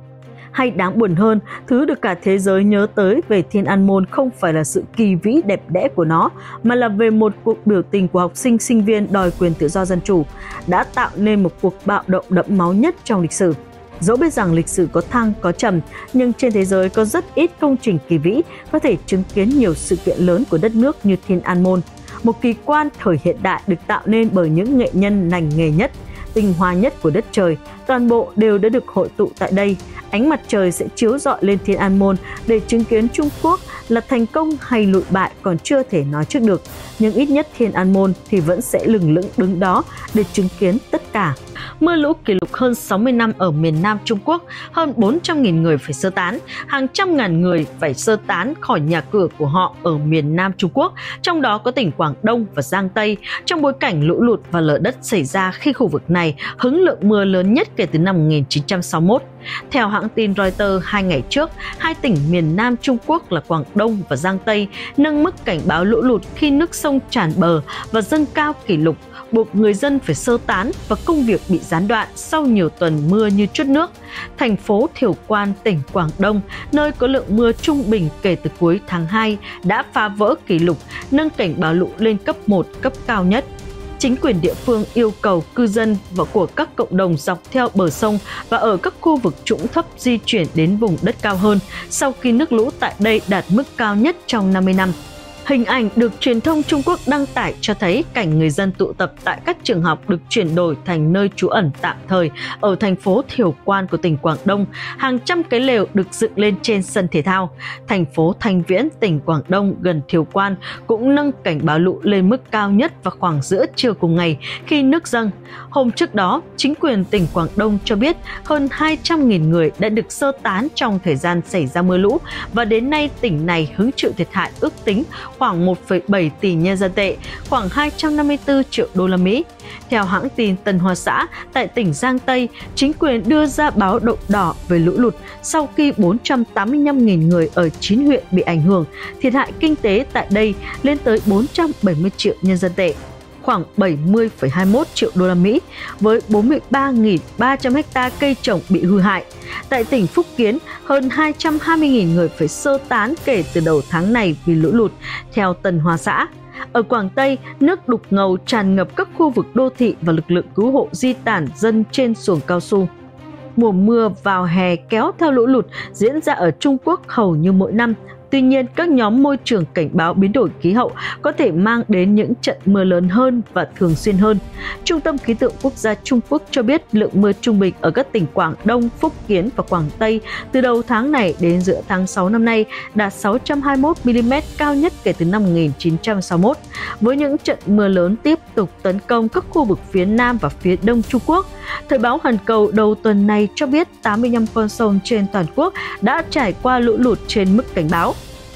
Hay đáng buồn hơn, thứ được cả thế giới nhớ tới về Thiên An Môn không phải là sự kỳ vĩ đẹp đẽ của nó, mà là về một cuộc biểu tình của học sinh sinh viên đòi quyền tự do dân chủ, đã tạo nên một cuộc bạo động đẫm máu nhất trong lịch sử. Dẫu biết rằng lịch sử có thăng có trầm, nhưng trên thế giới có rất ít công trình kỳ vĩ có thể chứng kiến nhiều sự kiện lớn của đất nước như Thiên An Môn. Một kỳ quan thời hiện đại được tạo nên bởi những nghệ nhân lành nghề nhất, tinh hoa nhất của đất trời, toàn bộ đều đã được hội tụ tại đây. Ánh mặt trời sẽ chiếu rọi lên Thiên An Môn để chứng kiến Trung Quốc là thành công hay lụi bại còn chưa thể nói trước được. Nhưng ít nhất Thiên An Môn thì vẫn sẽ lừng lững đứng đó để chứng kiến tất cả. Mưa lũ kỷ lục hơn sáu mươi năm ở miền Nam Trung Quốc, hơn bốn trăm nghìn người phải sơ tán, hàng trăm ngàn người phải sơ tán khỏi nhà cửa của họ ở miền Nam Trung Quốc, trong đó có tỉnh Quảng Đông và Giang Tây, trong bối cảnh lũ lụt và lở đất xảy ra khi khu vực này hứng lượng mưa lớn nhất kể từ năm một nghìn chín trăm sáu mươi mốt. Theo hãng tin Reuters, hai ngày trước, hai tỉnh miền Nam Trung Quốc là Quảng Đông và Giang Tây nâng mức cảnh báo lũ lụt khi nước sông tràn bờ và dâng cao kỷ lục, buộc người dân phải sơ tán và công việc bị gián đoạn sau nhiều tuần mưa như trút nước. Thành phố Thiểm Quan, tỉnh Quảng Đông, nơi có lượng mưa trung bình kể từ cuối tháng hai, đã phá vỡ kỷ lục, nâng cảnh báo lũ lên cấp một, cấp cao nhất. Chính quyền địa phương yêu cầu cư dân và của các cộng đồng dọc theo bờ sông và ở các khu vực trũng thấp di chuyển đến vùng đất cao hơn sau khi nước lũ tại đây đạt mức cao nhất trong năm mươi năm. Hình ảnh được truyền thông Trung Quốc đăng tải cho thấy cảnh người dân tụ tập tại các trường học được chuyển đổi thành nơi trú ẩn tạm thời ở thành phố Thiểm Quan của tỉnh Quảng Đông. Hàng trăm cái lều được dựng lên trên sân thể thao. Thành phố Thanh Viễn, tỉnh Quảng Đông gần Thiểm Quan cũng nâng cảnh báo lũ lên mức cao nhất vào khoảng giữa trưa cùng ngày khi nước dâng. Hôm trước đó, chính quyền tỉnh Quảng Đông cho biết hơn hai trăm nghìn người đã được sơ tán trong thời gian xảy ra mưa lũ và đến nay tỉnh này hứng chịu thiệt hại ước tính khoảng một phẩy bảy tỷ nhân dân tệ, khoảng hai trăm năm mươi tư triệu đô la Mỹ. Theo hãng tin Tân Hoa Xã, tại tỉnh Giang Tây, chính quyền đưa ra báo động đỏ về lũ lụt sau khi bốn trăm tám mươi lăm nghìn người ở chín huyện bị ảnh hưởng, thiệt hại kinh tế tại đây lên tới bốn trăm bảy mươi triệu nhân dân tệ, khoảng bảy mươi phẩy hai mươi mốt triệu đô la Mỹ, với bốn mươi ba nghìn ba trăm ha cây trồng bị hư hại. Tại tỉnh Phúc Kiến, hơn hai trăm hai mươi nghìn người phải sơ tán kể từ đầu tháng này vì lũ lụt, theo Tân Hoa Xã. Ở Quảng Tây, nước đục ngầu tràn ngập các khu vực đô thị và lực lượng cứu hộ di tản dân trên xuồng cao su. Mùa mưa vào hè kéo theo lũ lụt diễn ra ở Trung Quốc hầu như mỗi năm. Tuy nhiên, các nhóm môi trường cảnh báo biến đổi khí hậu có thể mang đến những trận mưa lớn hơn và thường xuyên hơn. Trung tâm Khí tượng Quốc gia Trung Quốc cho biết lượng mưa trung bình ở các tỉnh Quảng Đông, Phúc Kiến và Quảng Tây từ đầu tháng này đến giữa tháng sáu năm nay đạt sáu trăm hai mươi mốt mi-li-mét, cao nhất kể từ năm một nghìn chín trăm sáu mươi mốt. Với những trận mưa lớn tiếp tục tấn công các khu vực phía Nam và phía Đông Trung Quốc, Thời báo Hoàn Cầu đầu tuần này cho biết tám mươi lăm con sông trên toàn quốc đã trải qua lũ lụt trên mức cảnh báo.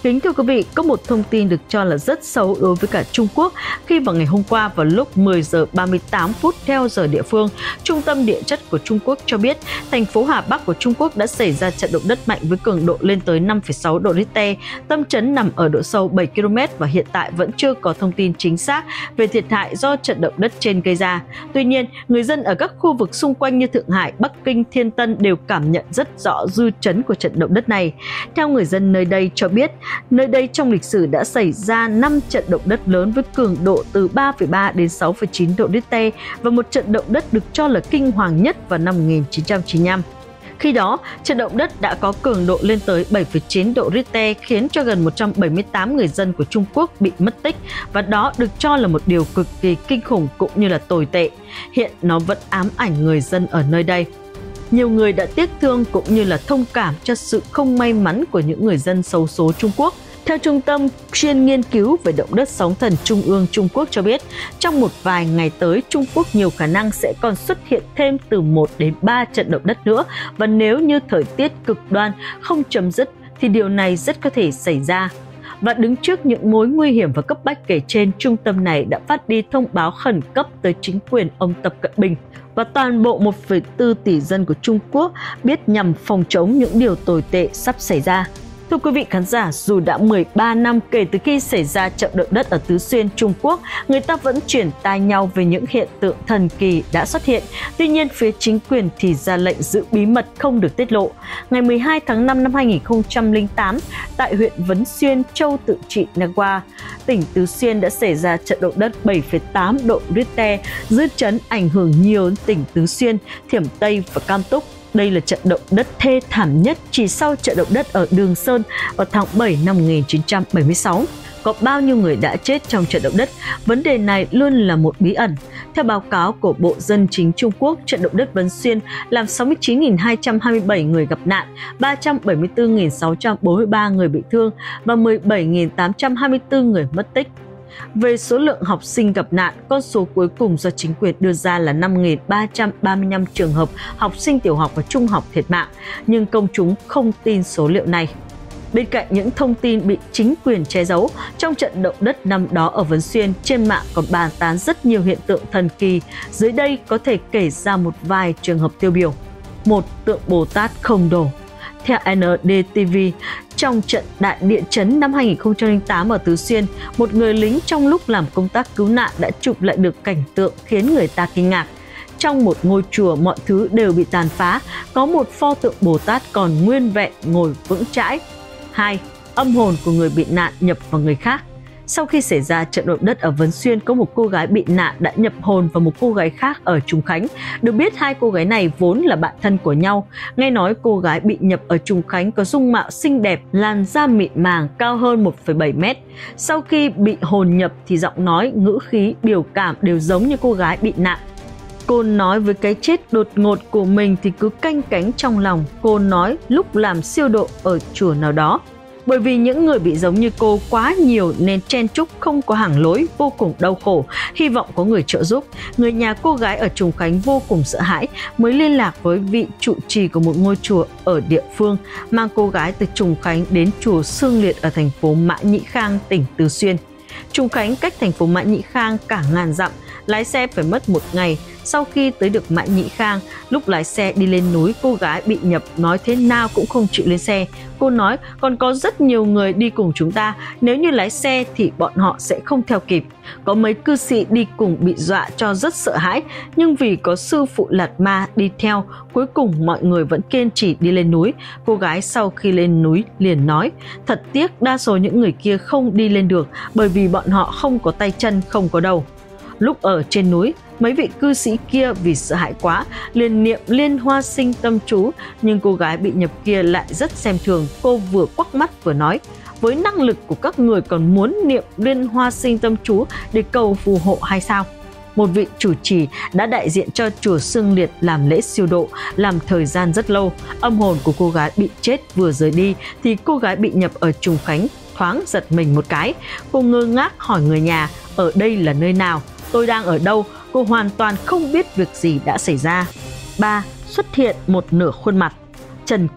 Kính thưa quý vị, có một thông tin được cho là rất xấu đối với cả Trung Quốc khi vào ngày hôm qua vào lúc mười giờ ba mươi tám phút theo giờ địa phương, Trung tâm Địa chất của Trung Quốc cho biết thành phố Hà Bắc của Trung Quốc đã xảy ra trận động đất mạnh với cường độ lên tới năm phẩy sáu độ Richter. Tâm chấn nằm ở độ sâu bảy ki lô mét và hiện tại vẫn chưa có thông tin chính xác về thiệt hại do trận động đất trên gây ra. Tuy nhiên, người dân ở các khu vực xung quanh như Thượng Hải, Bắc Kinh, Thiên Tân đều cảm nhận rất rõ dư chấn của trận động đất này. Theo người dân nơi đây cho biết, nơi đây trong lịch sử đã xảy ra năm trận động đất lớn với cường độ từ ba phẩy ba đến sáu phẩy chín độ Richter và một trận động đất được cho là kinh hoàng nhất vào năm một nghìn chín trăm chín mươi lăm. Khi đó, trận động đất đã có cường độ lên tới bảy phẩy chín độ Richter khiến cho gần một trăm bảy mươi tám người dân của Trung Quốc bị mất tích và đó được cho là một điều cực kỳ kinh khủng cũng như là tồi tệ. Hiện nó vẫn ám ảnh người dân ở nơi đây. Nhiều người đã tiếc thương cũng như là thông cảm cho sự không may mắn của những người dân xấu số Trung Quốc. Theo Trung tâm chuyên nghiên cứu về động đất sóng thần Trung ương Trung Quốc cho biết, trong một vài ngày tới, Trung Quốc nhiều khả năng sẽ còn xuất hiện thêm từ một đến ba trận động đất nữa và nếu như thời tiết cực đoan không chấm dứt thì điều này rất có thể xảy ra. Và đứng trước những mối nguy hiểm và cấp bách kể trên, trung tâm này đã phát đi thông báo khẩn cấp tới chính quyền ông Tập Cận Bình và toàn bộ một phẩy bốn tỷ dân của Trung Quốc biết nhằm phòng chống những điều tồi tệ sắp xảy ra. Thưa quý vị khán giả, dù đã mười ba năm kể từ khi xảy ra trận động đất ở Tứ Xuyên, Trung Quốc, người ta vẫn chuyển tai nhau về những hiện tượng thần kỳ đã xuất hiện. Tuy nhiên, phía chính quyền thì ra lệnh giữ bí mật không được tiết lộ. Ngày mười hai tháng năm năm hai nghìn không trăm lẻ tám, tại huyện Vấn Xuyên, Châu Tự Trị, Nagua, tỉnh Tứ Xuyên đã xảy ra trận động đất bảy phẩy tám độ Richter, dư chấn ảnh hưởng nhiều đến tỉnh Tứ Xuyên, Thiểm Tây và Cam Túc. Đây là trận động đất thê thảm nhất chỉ sau trận động đất ở Đường Sơn vào tháng bảy năm một nghìn chín trăm bảy mươi sáu. Có bao nhiêu người đã chết trong trận động đất? Vấn đề này luôn là một bí ẩn. Theo báo cáo của Bộ Dân chính Trung Quốc, trận động đất Vấn Xuyên làm sáu mươi chín nghìn hai trăm hai mươi bảy người gặp nạn, ba trăm bảy mươi tư nghìn sáu trăm bốn mươi ba người bị thương và mười bảy nghìn tám trăm hai mươi tư người mất tích. Về số lượng học sinh gặp nạn, con số cuối cùng do chính quyền đưa ra là năm nghìn ba trăm ba mươi lăm trường hợp học sinh tiểu học và trung học thiệt mạng, nhưng công chúng không tin số liệu này. Bên cạnh những thông tin bị chính quyền che giấu, trong trận động đất năm đó ở Vấn Xuyên, trên mạng còn bàn tán rất nhiều hiện tượng thần kỳ. Dưới đây có thể kể ra một vài trường hợp tiêu biểu. Một, tượng Bồ Tát không đổ. Theo en đê tê vê, trong trận đại địa chấn năm hai nghìn không trăm lẻ tám ở Tứ Xuyên, một người lính trong lúc làm công tác cứu nạn đã chụp lại được cảnh tượng khiến người ta kinh ngạc. Trong một ngôi chùa, mọi thứ đều bị tàn phá, có một pho tượng Bồ Tát còn nguyên vẹn ngồi vững chãi. Hai, âm hồn của người bị nạn nhập vào người khác. Sau khi xảy ra trận động đất ở Vấn Xuyên, có một cô gái bị nạn đã nhập hồn vào một cô gái khác ở Trùng Khánh. Được biết hai cô gái này vốn là bạn thân của nhau. Nghe nói cô gái bị nhập ở Trùng Khánh có dung mạo xinh đẹp, làn da mịn màng, cao hơn một phẩy bảy mét. Sau khi bị hồn nhập thì giọng nói, ngữ khí, biểu cảm đều giống như cô gái bị nạn. Cô nói với cái chết đột ngột của mình thì cứ canh cánh trong lòng. Cô nói lúc làm siêu độ ở chùa nào đó. Bởi vì những người bị giống như cô quá nhiều nên chen chúc không có hàng lối, vô cùng đau khổ, hy vọng có người trợ giúp. Người nhà cô gái ở Trùng Khánh vô cùng sợ hãi, mới liên lạc với vị trụ trì của một ngôi chùa ở địa phương, mang cô gái từ Trùng Khánh đến chùa Sương Liệt ở thành phố Mã Nhĩ Khang, tỉnh Tứ Xuyên. Trùng Khánh cách thành phố Mã Nhĩ Khang cả ngàn dặm, lái xe phải mất một ngày. Sau khi tới được Mã Nhĩ Khang, lúc lái xe đi lên núi, cô gái bị nhập nói thế nào cũng không chịu lên xe. Cô nói còn có rất nhiều người đi cùng chúng ta, nếu như lái xe thì bọn họ sẽ không theo kịp. Có mấy cư sĩ đi cùng bị dọa cho rất sợ hãi, nhưng vì có sư phụ Lạt Ma đi theo, cuối cùng mọi người vẫn kiên trì đi lên núi. Cô gái sau khi lên núi liền nói, thật tiếc đa số những người kia không đi lên được bởi vì bọn họ không có tay chân, không có đầu. Lúc ở trên núi, mấy vị cư sĩ kia vì sợ hãi quá liền niệm Liên Hoa Sinh tâm chú, nhưng cô gái bị nhập kia lại rất xem thường. Cô vừa quắc mắt vừa nói, với năng lực của các người còn muốn niệm Liên Hoa Sinh tâm chú để cầu phù hộ hay sao? Một vị chủ trì đã đại diện cho chùa Sương Liệt làm lễ siêu độ, làm thời gian rất lâu. Âm hồn của cô gái bị chết vừa rời đi thì cô gái bị nhập ở Trùng Khánh thoáng giật mình một cái. Cô ngơ ngác hỏi người nhà, ở đây là nơi nào? Tôi đang ở đâu? Cô hoàn toàn không biết việc gì đã xảy ra. Ba. Xuất hiện một nửa khuôn mặt. Trần Kiên,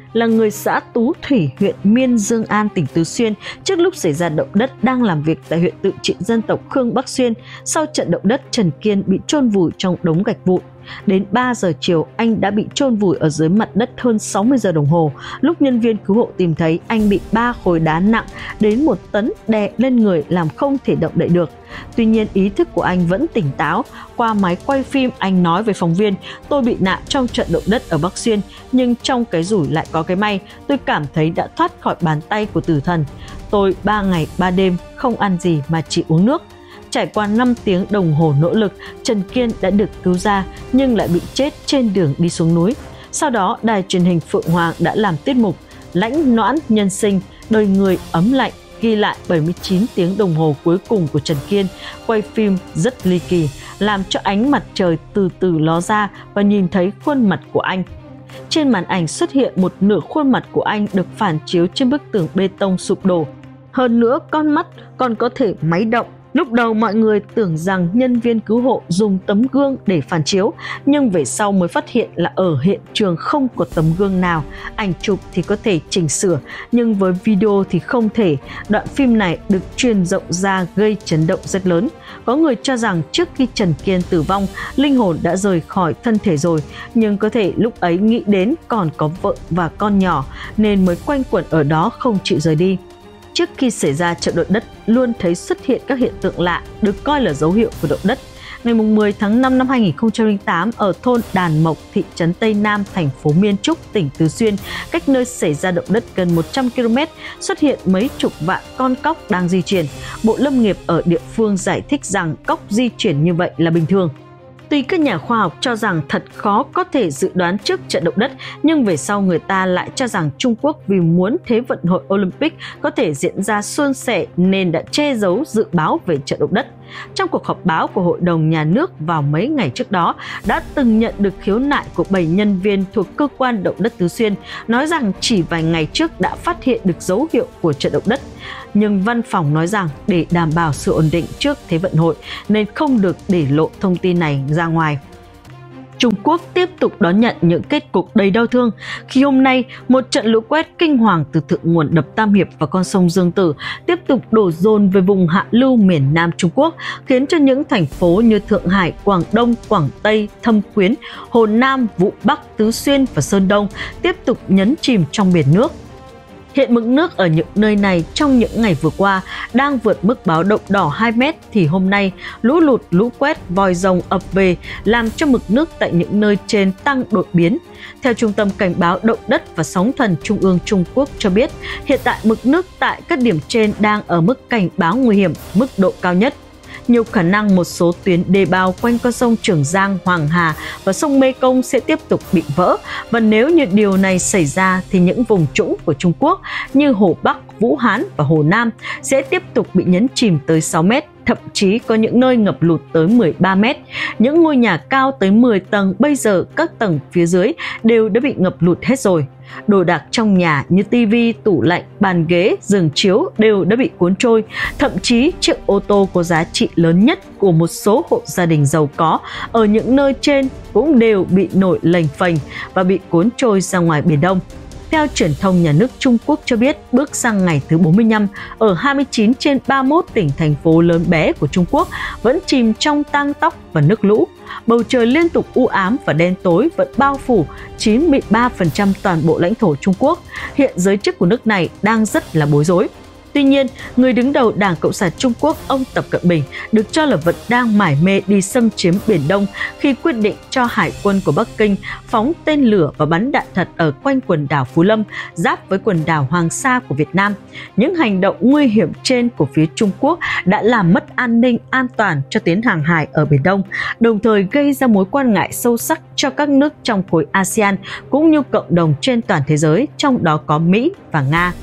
là người xã Tú Thủy, huyện Miên Dương An, tỉnh Tứ Xuyên. Trước lúc xảy ra động đất đang làm việc tại huyện tự trị dân tộc Khương Bắc Xuyên. Sau trận động đất, Trần Kiên bị chôn vùi trong đống gạch vụn. Đến ba giờ chiều, anh đã bị chôn vùi ở dưới mặt đất hơn sáu mươi giờ đồng hồ. Lúc nhân viên cứu hộ tìm thấy, anh bị ba khối đá nặng đến một tấn đè lên người làm không thể động đậy được. Tuy nhiên, ý thức của anh vẫn tỉnh táo. Qua máy quay phim, anh nói với phóng viên: "Tôi bị nạn trong trận động đất ở Bắc Xuyên, nhưng trong cái rủi lại có cái may. Tôi cảm thấy đã thoát khỏi bàn tay của tử thần. Tôi ba ngày ba đêm không ăn gì mà chỉ uống nước." Trải qua năm tiếng đồng hồ nỗ lực, Trần Kiên đã được cứu ra nhưng lại bị chết trên đường đi xuống núi. Sau đó, đài truyền hình Phượng Hoàng đã làm tiết mục Lãnh Noãn Nhân Sinh, đời người ấm lạnh, ghi lại bảy mươi chín tiếng đồng hồ cuối cùng của Trần Kiên. Quay phim rất ly kỳ, làm cho ánh mặt trời từ từ ló ra và nhìn thấy khuôn mặt của anh. Trên màn ảnh xuất hiện một nửa khuôn mặt của anh được phản chiếu trên bức tường bê tông sụp đổ. Hơn nữa, con mắt còn có thể máy động. Lúc đầu mọi người tưởng rằng nhân viên cứu hộ dùng tấm gương để phản chiếu, nhưng về sau mới phát hiện là ở hiện trường không có tấm gương nào. Ảnh chụp thì có thể chỉnh sửa, nhưng với video thì không thể. Đoạn phim này được truyền rộng ra gây chấn động rất lớn. Có người cho rằng trước khi Trần Kiên tử vong, linh hồn đã rời khỏi thân thể rồi, nhưng có thể lúc ấy nghĩ đến còn có vợ và con nhỏ nên mới quanh quẩn ở đó không chịu rời đi. Trước khi xảy ra trận động đất, luôn thấy xuất hiện các hiện tượng lạ, được coi là dấu hiệu của động đất. Ngày mười tháng năm năm hai nghìn không trăm lẻ tám, ở thôn Đàn Mộc, thị trấn Tây Nam, thành phố Miên Trúc, tỉnh Tứ Xuyên, cách nơi xảy ra động đất gần một trăm ki lô mét, xuất hiện mấy chục vạn con cóc đang di chuyển. Bộ Lâm nghiệp ở địa phương giải thích rằng cóc di chuyển như vậy là bình thường. Tuy các nhà khoa học cho rằng thật khó có thể dự đoán trước trận động đất, nhưng về sau người ta lại cho rằng Trung Quốc vì muốn Thế vận hội Olympic có thể diễn ra suôn sẻ nên đã che giấu dự báo về trận động đất. Trong cuộc họp báo của Hội đồng Nhà nước vào mấy ngày trước đó, đã từng nhận được khiếu nại của bảy nhân viên thuộc cơ quan động đất Tứ Xuyên, nói rằng chỉ vài ngày trước đã phát hiện được dấu hiệu của trận động đất. Nhưng văn phòng nói rằng để đảm bảo sự ổn định trước Thế vận hội nên không được để lộ thông tin này ra ngoài. Trung Quốc tiếp tục đón nhận những kết cục đầy đau thương khi hôm nay một trận lũ quét kinh hoàng từ thượng nguồn đập Tam Hiệp và con sông Dương Tử tiếp tục đổ dồn về vùng hạ lưu miền Nam Trung Quốc, khiến cho những thành phố như Thượng Hải, Quảng Đông, Quảng Tây, Thâm Quyến, Hồ Nam, Vũ Bắc, Tứ Xuyên và Sơn Đông tiếp tục nhấn chìm trong biển nước. Hiện mực nước ở những nơi này trong những ngày vừa qua đang vượt mức báo động đỏ hai mét, thì hôm nay lũ lụt, lũ quét, vòi rồng ập về làm cho mực nước tại những nơi trên tăng đột biến. Theo Trung tâm Cảnh báo Động đất và Sóng thần Trung ương Trung Quốc cho biết, hiện tại mực nước tại các điểm trên đang ở mức cảnh báo nguy hiểm, mức độ cao nhất. Nhiều khả năng một số tuyến đê bao quanh con sông Trường Giang, Hoàng Hà và sông Mê Công sẽ tiếp tục bị vỡ. Và nếu như điều này xảy ra thì những vùng trũng của Trung Quốc như Hồ Bắc, Vũ Hán và Hồ Nam sẽ tiếp tục bị nhấn chìm tới sáu mét. Thậm chí có những nơi ngập lụt tới mười ba mét. Những ngôi nhà cao tới mười tầng, bây giờ các tầng phía dưới đều đã bị ngập lụt hết rồi. Đồ đạc trong nhà như tivi, tủ lạnh, bàn ghế, giường chiếu đều đã bị cuốn trôi. Thậm chí chiếc ô tô có giá trị lớn nhất của một số hộ gia đình giàu có ở những nơi trên cũng đều bị nổi lềnh phềnh và bị cuốn trôi ra ngoài Biển Đông. Theo truyền thông nhà nước Trung Quốc cho biết, bước sang ngày thứ bốn mươi lăm, ở hai mươi chín trên ba mươi mốt tỉnh thành phố lớn bé của Trung Quốc vẫn chìm trong tang tóc và nước lũ. Bầu trời liên tục u ám và đen tối vẫn bao phủ chín mươi ba phần trăm toàn bộ lãnh thổ Trung Quốc. Hiện giới chức của nước này đang rất là bối rối. Tuy nhiên, người đứng đầu Đảng Cộng sản Trung Quốc, ông Tập Cận Bình, được cho là vẫn đang mải mê đi xâm chiếm Biển Đông khi quyết định cho Hải quân của Bắc Kinh phóng tên lửa và bắn đạn thật ở quanh quần đảo Phú Lâm, giáp với quần đảo Hoàng Sa của Việt Nam. Những hành động nguy hiểm trên của phía Trung Quốc đã làm mất an ninh an toàn cho tuyến hàng hải ở Biển Đông, đồng thời gây ra mối quan ngại sâu sắc cho các nước trong khối a sê an cũng như cộng đồng trên toàn thế giới, trong đó có Mỹ và Nga.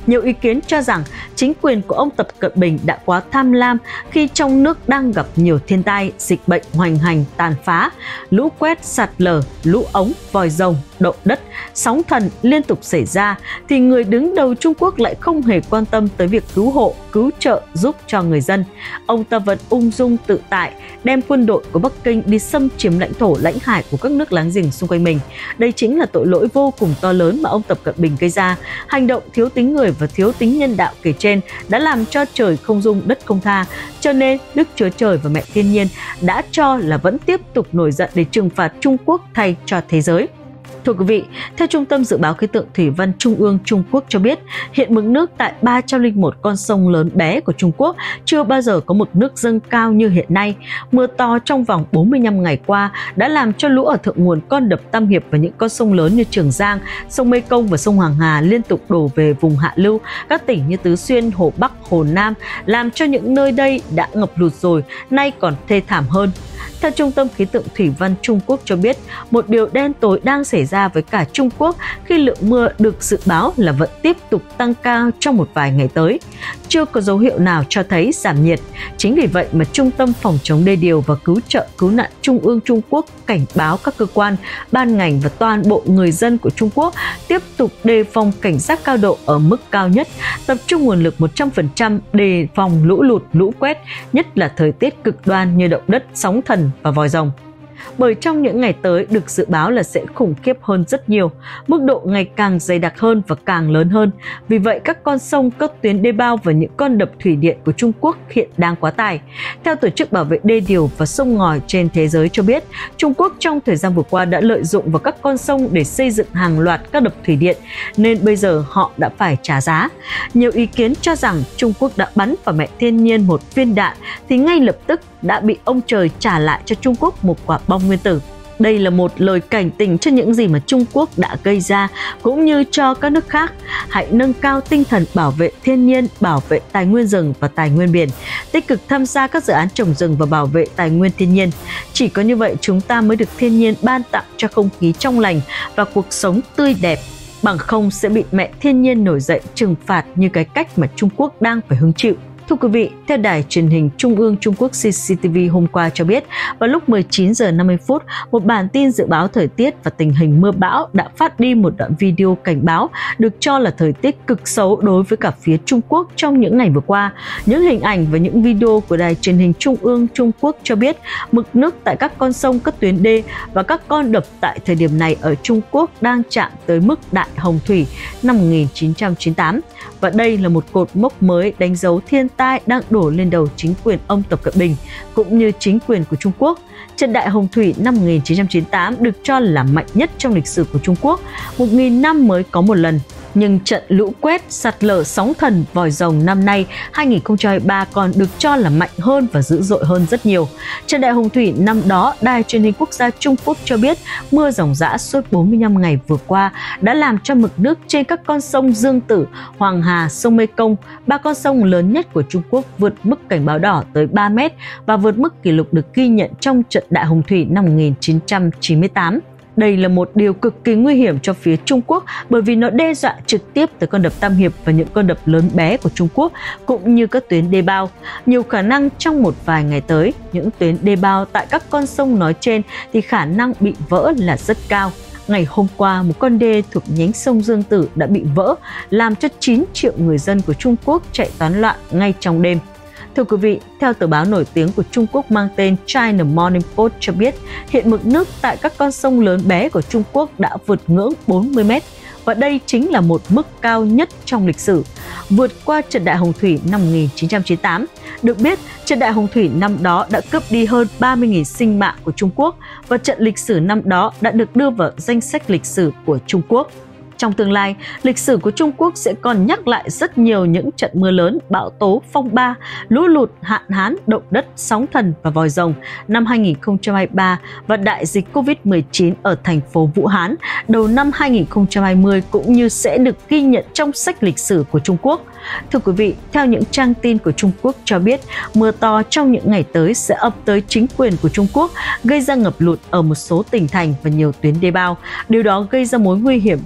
Nhiều ý kiến cho rằng chính quyền của ông Tập Cận Bình đã quá tham lam khi trong nước đang gặp nhiều thiên tai, dịch bệnh hoành hành tàn phá, lũ quét, sạt lở, lũ ống, vòi rồng, động đất, sóng thần liên tục xảy ra, thì người đứng đầu Trung Quốc lại không hề quan tâm tới việc cứu hộ, cứu trợ giúp cho người dân. Ông ta vẫn ung dung tự tại, đem quân đội của Bắc Kinh đi xâm chiếm lãnh thổ, lãnh hải của các nước láng giềng xung quanh mình. Đây chính là tội lỗi vô cùng to lớn mà ông Tập Cận Bình gây ra. Hành động thiếu tính người và thiếu tính nhân đạo kể trên đã làm cho trời không dung, đất không tha. Cho nên Đức Chúa Trời và mẹ thiên nhiên đã cho là vẫn tiếp tục nổi giận để trừng phạt Trung Quốc thay cho thế giới. Thưa quý vị, theo Trung tâm Dự báo Khí tượng Thủy văn Trung ương Trung Quốc cho biết, hiện mực nước tại ba trăm lẻ một con sông lớn bé của Trung Quốc chưa bao giờ có mực nước dâng cao như hiện nay. Mưa to trong vòng bốn mươi lăm ngày qua đã làm cho lũ ở thượng nguồn con đập Tam Hiệp và những con sông lớn như Trường Giang, sông Mê Công và sông Hoàng Hà liên tục đổ về vùng hạ lưu các tỉnh như Tứ Xuyên, Hồ Bắc, Hồ Nam, làm cho những nơi đây đã ngập lụt rồi, nay còn thê thảm hơn. Theo Trung tâm Khí tượng Thủy văn Trung Quốc cho biết, một điều đen tối đang xảy ra với cả Trung Quốc khi lượng mưa được dự báo là vẫn tiếp tục tăng cao trong một vài ngày tới. Chưa có dấu hiệu nào cho thấy giảm nhiệt. Chính vì vậy mà Trung tâm Phòng chống đê điều và Cứu trợ Cứu nạn Trung ương Trung Quốc cảnh báo các cơ quan, ban ngành và toàn bộ người dân của Trung Quốc tiếp tục đề phòng cảnh giác cao độ ở mức cao nhất, tập trung nguồn lực một trăm phần trăm đề phòng lũ lụt, lũ quét, nhất là thời tiết cực đoan như động đất, sóng thần và vòi rồng. Bởi trong những ngày tới được dự báo là sẽ khủng khiếp hơn rất nhiều, mức độ ngày càng dày đặc hơn và càng lớn hơn. Vì vậy các con sông, các tuyến đê bao và những con đập thủy điện của Trung Quốc hiện đang quá tải. Theo Tổ chức Bảo vệ Đê điều và Sông ngòi trên thế giới cho biết, Trung Quốc trong thời gian vừa qua đã lợi dụng vào các con sông để xây dựng hàng loạt các đập thủy điện, nên bây giờ họ đã phải trả giá. Nhiều ý kiến cho rằng Trung Quốc đã bắn vào mẹ thiên nhiên một viên đạn thì ngay lập tức đã bị ông trời trả lại cho Trung Quốc một quả bom nguyên tử. Đây là một lời cảnh tỉnh cho những gì mà Trung Quốc đã gây ra, cũng như cho các nước khác. Hãy nâng cao tinh thần bảo vệ thiên nhiên, bảo vệ tài nguyên rừng và tài nguyên biển, tích cực tham gia các dự án trồng rừng và bảo vệ tài nguyên thiên nhiên. Chỉ có như vậy chúng ta mới được thiên nhiên ban tặng cho không khí trong lành và cuộc sống tươi đẹp. Bằng không sẽ bị mẹ thiên nhiên nổi dậy trừng phạt như cái cách mà Trung Quốc đang phải hứng chịu. Thưa quý vị, theo đài truyền hình Trung ương Trung Quốc xê xê tê vê hôm qua cho biết, vào lúc mười chín giờ năm mươi phút, một bản tin dự báo thời tiết và tình hình mưa bão đã phát đi một đoạn video cảnh báo được cho là thời tiết cực xấu đối với cả phía Trung Quốc trong những ngày vừa qua. Những hình ảnh và những video của đài truyền hình Trung ương Trung Quốc cho biết mực nước tại các con sông, các tuyến đê và các con đập tại thời điểm này ở Trung Quốc đang chạm tới mức đại hồng thủy năm một nghìn chín trăm chín mươi tám. Và đây là một cột mốc mới đánh dấu thiên tai đang đổ lên đầu chính quyền ông Tập Cận Bình cũng như chính quyền của Trung Quốc. Trận đại hồng thủy năm một nghìn chín trăm chín mươi tám được cho là mạnh nhất trong lịch sử của Trung Quốc, một nghìn năm mới có một lần. Nhưng trận lũ quét, sạt lở, sóng thần, vòi rồng năm nay hai nghìn không trăm hai mươi ba còn được cho là mạnh hơn và dữ dội hơn rất nhiều. Trận đại hồng thủy năm đó, Đài truyền hình quốc gia Trung Quốc cho biết mưa ròng rã suốt bốn mươi lăm ngày vừa qua đã làm cho mực nước trên các con sông Dương Tử, Hoàng Hà, sông Mê Công, ba con sông lớn nhất của Trung Quốc vượt mức cảnh báo đỏ tới ba mét và vượt mức kỷ lục được ghi nhận trong trận đại hồng thủy năm một nghìn chín trăm chín mươi tám. Đây là một điều cực kỳ nguy hiểm cho phía Trung Quốc bởi vì nó đe dọa trực tiếp tới con đập Tam Hiệp và những con đập lớn bé của Trung Quốc cũng như các tuyến đê bao. Nhiều khả năng trong một vài ngày tới, những tuyến đê bao tại các con sông nói trên thì khả năng bị vỡ là rất cao. Ngày hôm qua, một con đê thuộc nhánh sông Dương Tử đã bị vỡ, làm cho chín triệu người dân của Trung Quốc chạy toán loạn ngay trong đêm. Thưa quý vị, theo tờ báo nổi tiếng của Trung Quốc mang tên China Morning Post cho biết, hiện mực nước tại các con sông lớn bé của Trung Quốc đã vượt ngưỡng bốn mươi mét. Và đây chính là một mức cao nhất trong lịch sử, vượt qua trận đại hồng thủy năm một nghìn chín trăm chín mươi tám. Được biết, trận đại hồng thủy năm đó đã cướp đi hơn ba mươi nghìn sinh mạng của Trung Quốc và trận lịch sử năm đó đã được đưa vào danh sách lịch sử của Trung Quốc. Trong tương lai, lịch sử của Trung Quốc sẽ còn nhắc lại rất nhiều những trận mưa lớn, bão tố, phong ba, lũ lụt, hạn hán, động đất, sóng thần và vòi rồng năm hai nghìn không trăm hai mươi ba và đại dịch Covid mười chín ở thành phố Vũ Hán đầu năm hai nghìn không trăm hai mươi cũng như sẽ được ghi nhận trong sách lịch sử của Trung Quốc. Thưa quý vị, theo những trang tin của Trung Quốc cho biết, mưa to trong những ngày tới sẽ ập tới chính quyền của Trung Quốc, gây ra ngập lụt ở một số tỉnh thành và nhiều tuyến đê bao. Điều đó gây ra mối nguy hiểm cho con đập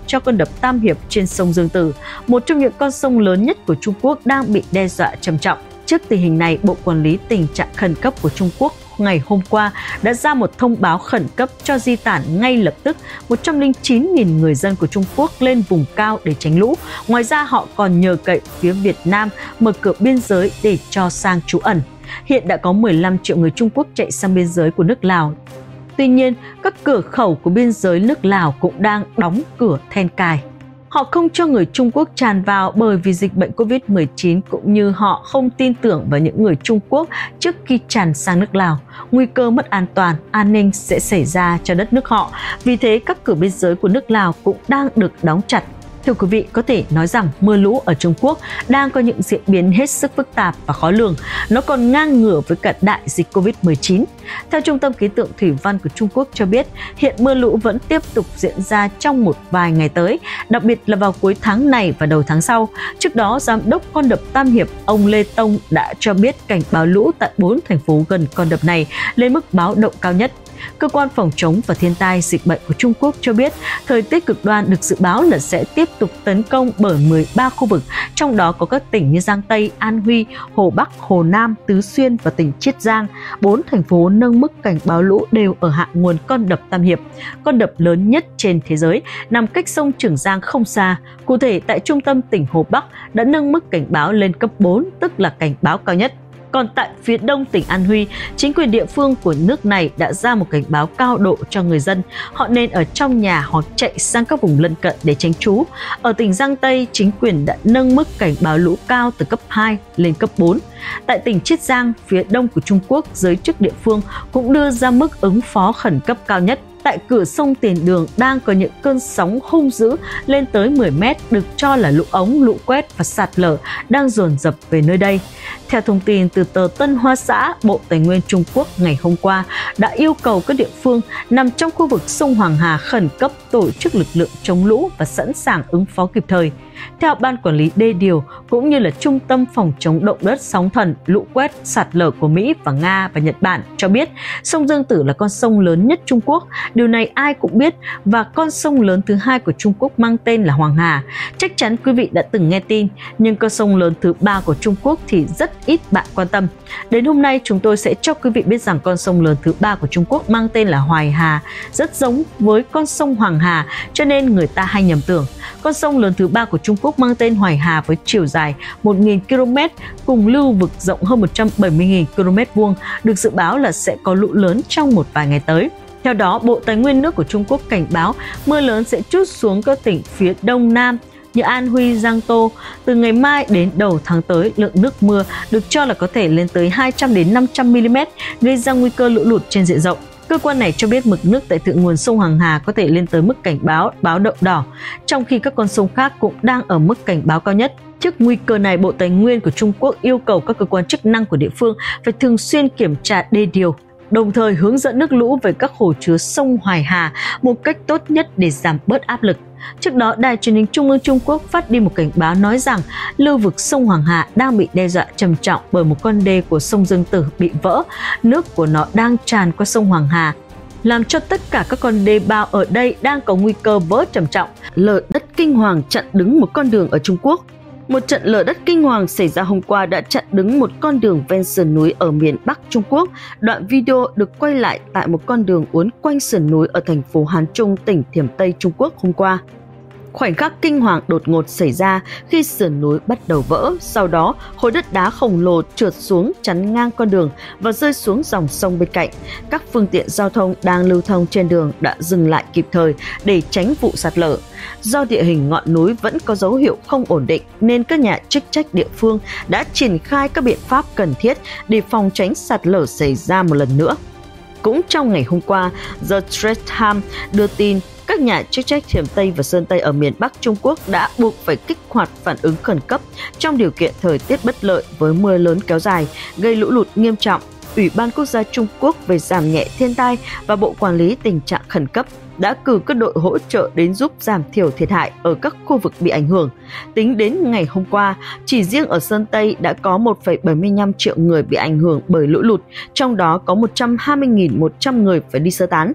Tam Hiệp trên sông Dương Tử, một trong những con sông lớn nhất của Trung Quốc đang bị đe dọa trầm trọng. Trước tình hình này, Bộ Quản lý Tình trạng khẩn cấp của Trung Quốc ngày hôm qua đã ra một thông báo khẩn cấp cho di tản ngay lập tức một trăm lẻ chín nghìn người dân của Trung Quốc lên vùng cao để tránh lũ. Ngoài ra, họ còn nhờ cậy phía Việt Nam mở cửa biên giới để cho sang trú ẩn. Hiện đã có mười lăm triệu người Trung Quốc chạy sang biên giới của nước Lào. Tuy nhiên, các cửa khẩu của biên giới nước Lào cũng đang đóng cửa then cài. Họ không cho người Trung Quốc tràn vào bởi vì dịch bệnh Covid mười chín, cũng như họ không tin tưởng vào những người Trung Quốc trước khi tràn sang nước Lào. Nguy cơ mất an toàn, an ninh sẽ xảy ra cho đất nước họ. Vì thế, các cửa biên giới của nước Lào cũng đang được đóng chặt. Thưa quý vị, có thể nói rằng mưa lũ ở Trung Quốc đang có những diễn biến hết sức phức tạp và khó lường. Nó còn ngang ngửa với cả đại dịch Covid mười chín. Theo Trung tâm Khí tượng Thủy văn của Trung Quốc cho biết, hiện mưa lũ vẫn tiếp tục diễn ra trong một vài ngày tới, đặc biệt là vào cuối tháng này và đầu tháng sau. Trước đó, Giám đốc Con đập Tam Hiệp, ông Lê Tông đã cho biết cảnh báo lũ tại bốn thành phố gần con đập này lên mức báo động cao nhất. Cơ quan Phòng chống và Thiên tai Dịch bệnh của Trung Quốc cho biết thời tiết cực đoan được dự báo là sẽ tiếp tục tấn công bởi mười ba khu vực, trong đó có các tỉnh như Giang Tây, An Huy, Hồ Bắc, Hồ Nam, Tứ Xuyên và tỉnh Chiết Giang. Bốn thành phố nâng mức cảnh báo lũ đều ở hạ nguồn con đập Tam Hiệp, con đập lớn nhất trên thế giới, nằm cách sông Trường Giang không xa. Cụ thể, tại trung tâm tỉnh Hồ Bắc đã nâng mức cảnh báo lên cấp bốn, tức là cảnh báo cao nhất. Còn tại phía đông tỉnh An Huy, chính quyền địa phương của nước này đã ra một cảnh báo cao độ cho người dân. Họ nên ở trong nhà hoặc chạy sang các vùng lân cận để tránh trú. Ở tỉnh Giang Tây, chính quyền đã nâng mức cảnh báo lũ cao từ cấp hai lên cấp bốn. Tại tỉnh Chiết Giang, phía đông của Trung Quốc, giới chức địa phương cũng đưa ra mức ứng phó khẩn cấp cao nhất. Tại cửa sông Tiền Đường đang có những cơn sóng hung dữ lên tới mười mét, được cho là lũ ống, lũ quét và sạt lở đang dồn dập về nơi đây. Theo thông tin từ tờ Tân Hoa Xã, Bộ Tài nguyên Trung Quốc ngày hôm qua đã yêu cầu các địa phương nằm trong khu vực sông Hoàng Hà khẩn cấp tổ chức lực lượng chống lũ và sẵn sàng ứng phó kịp thời. Theo Ban Quản lý Đê điều cũng như là Trung tâm Phòng chống động đất, sóng thần, lũ quét, sạt lở của Mỹ và Nga và Nhật Bản cho biết sông Dương Tử là con sông lớn nhất Trung Quốc. Điều này ai cũng biết, và con sông lớn thứ hai của Trung Quốc mang tên là Hoàng Hà. Chắc chắn quý vị đã từng nghe tin, nhưng con sông lớn thứ ba của Trung Quốc thì rất ít bạn quan tâm. Đến hôm nay, chúng tôi sẽ cho quý vị biết rằng con sông lớn thứ ba của Trung Quốc mang tên là Hoài Hà, rất giống với con sông Hoàng Hà, cho nên người ta hay nhầm tưởng. Con sông lớn thứ ba của Trung Quốc mang tên Hoài Hà với chiều dài một nghìn ki lô mét cùng lưu vực rộng hơn một trăm bảy mươi nghìn ki lô mét vuông, được dự báo là sẽ có lũ lớn trong một vài ngày tới. Theo đó, Bộ Tài nguyên nước của Trung Quốc cảnh báo mưa lớn sẽ trút xuống các tỉnh phía đông nam như An Huy, Giang Tô. Từ ngày mai đến đầu tháng tới, lượng nước mưa được cho là có thể lên tới hai trăm đến năm trăm mi li mét, gây ra nguy cơ lũ lụt trên diện rộng. Cơ quan này cho biết mực nước tại thượng nguồn sông Hoàng Hà có thể lên tới mức cảnh báo, báo động đỏ, trong khi các con sông khác cũng đang ở mức cảnh báo cao nhất. Trước nguy cơ này, Bộ Tài nguyên của Trung Quốc yêu cầu các cơ quan chức năng của địa phương phải thường xuyên kiểm tra đê điều, đồng thời hướng dẫn nước lũ về các hồ chứa sông Hoài Hà một cách tốt nhất để giảm bớt áp lực. Trước đó, Đài truyền hình Trung ương Trung Quốc phát đi một cảnh báo nói rằng lưu vực sông Hoàng Hà đang bị đe dọa trầm trọng bởi một con đê của sông Dương Tử bị vỡ. Nước của nó đang tràn qua sông Hoàng Hà, làm cho tất cả các con đê bao ở đây đang có nguy cơ vỡ trầm trọng. Lở đất kinh hoàng chặn đứng một con đường ở Trung Quốc. Một trận lở đất kinh hoàng xảy ra hôm qua đã chặn đứng một con đường ven sườn núi ở miền Bắc Trung Quốc. Đoạn video được quay lại tại một con đường uốn quanh sườn núi ở thành phố Hán Trung, tỉnh Thiểm Tây, Trung Quốc hôm qua. Khoảnh khắc kinh hoàng đột ngột xảy ra khi sườn núi bắt đầu vỡ, sau đó khối đất đá khổng lồ trượt xuống chắn ngang con đường và rơi xuống dòng sông bên cạnh. Các phương tiện giao thông đang lưu thông trên đường đã dừng lại kịp thời để tránh vụ sạt lở. Do địa hình ngọn núi vẫn có dấu hiệu không ổn định nên các nhà chức trách địa phương đã triển khai các biện pháp cần thiết để phòng tránh sạt lở xảy ra một lần nữa. Cũng trong ngày hôm qua, The Straits Times đưa tin các nhà chức trách Thiểm Tây và Sơn Tây ở miền Bắc Trung Quốc đã buộc phải kích hoạt phản ứng khẩn cấp trong điều kiện thời tiết bất lợi với mưa lớn kéo dài, gây lũ lụt nghiêm trọng. Ủy ban Quốc gia Trung Quốc về giảm nhẹ thiên tai và Bộ Quản lý Tình trạng khẩn cấp đã cử các đội hỗ trợ đến giúp giảm thiểu thiệt hại ở các khu vực bị ảnh hưởng. Tính đến ngày hôm qua, chỉ riêng ở Sơn Tây đã có một phẩy bảy mươi lăm triệu người bị ảnh hưởng bởi lũ lụt, trong đó có một trăm hai mươi nghìn một trăm người phải đi sơ tán.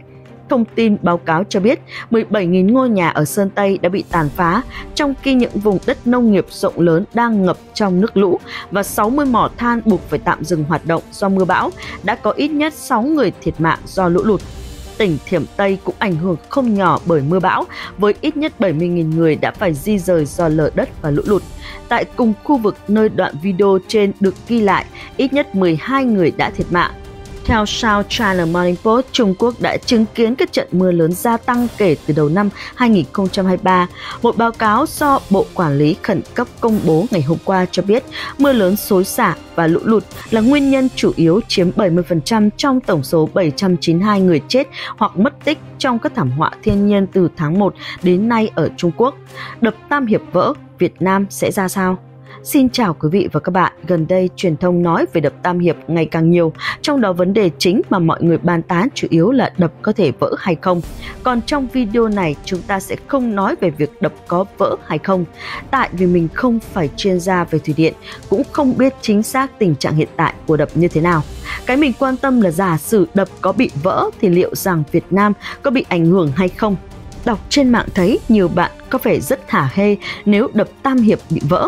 thông tin báo cáo cho biết mười bảy nghìn ngôi nhà ở Sơn Tây đã bị tàn phá, trong khi những vùng đất nông nghiệp rộng lớn đang ngập trong nước lũ và sáu mươi mỏ than buộc phải tạm dừng hoạt động do mưa bão, đã có ít nhất sáu người thiệt mạng do lũ lụt. Tỉnh Thiểm Tây cũng ảnh hưởng không nhỏ bởi mưa bão, với ít nhất bảy mươi nghìn người đã phải di rời do lở đất và lũ lụt. Tại cùng khu vực nơi đoạn video trên được ghi lại, ít nhất mười hai người đã thiệt mạng. Theo South China Morning Post, Trung Quốc đã chứng kiến các trận mưa lớn gia tăng kể từ đầu năm hai nghìn không trăm hai mươi ba. Một báo cáo do Bộ Quản lý Khẩn cấp công bố ngày hôm qua cho biết mưa lớn xối xả và lũ lụt là nguyên nhân chủ yếu, chiếm bảy mươi phần trăm trong tổng số bảy trăm chín mươi hai người chết hoặc mất tích trong các thảm họa thiên nhiên từ tháng một đến nay ở Trung Quốc. Đập Tam Hiệp vỡ, Việt Nam sẽ ra sao? Xin chào quý vị và các bạn. Gần đây, truyền thông nói về đập Tam Hiệp ngày càng nhiều, trong đó vấn đề chính mà mọi người bàn tán chủ yếu là đập có thể vỡ hay không. Còn trong video này, chúng ta sẽ không nói về việc đập có vỡ hay không, tại vì mình không phải chuyên gia về thủy điện, cũng không biết chính xác tình trạng hiện tại của đập như thế nào. Cái mình quan tâm là giả sử đập có bị vỡ thì liệu rằng Việt Nam có bị ảnh hưởng hay không? Đọc trên mạng thấy nhiều bạn có vẻ rất hả hê nếu đập Tam Hiệp bị vỡ.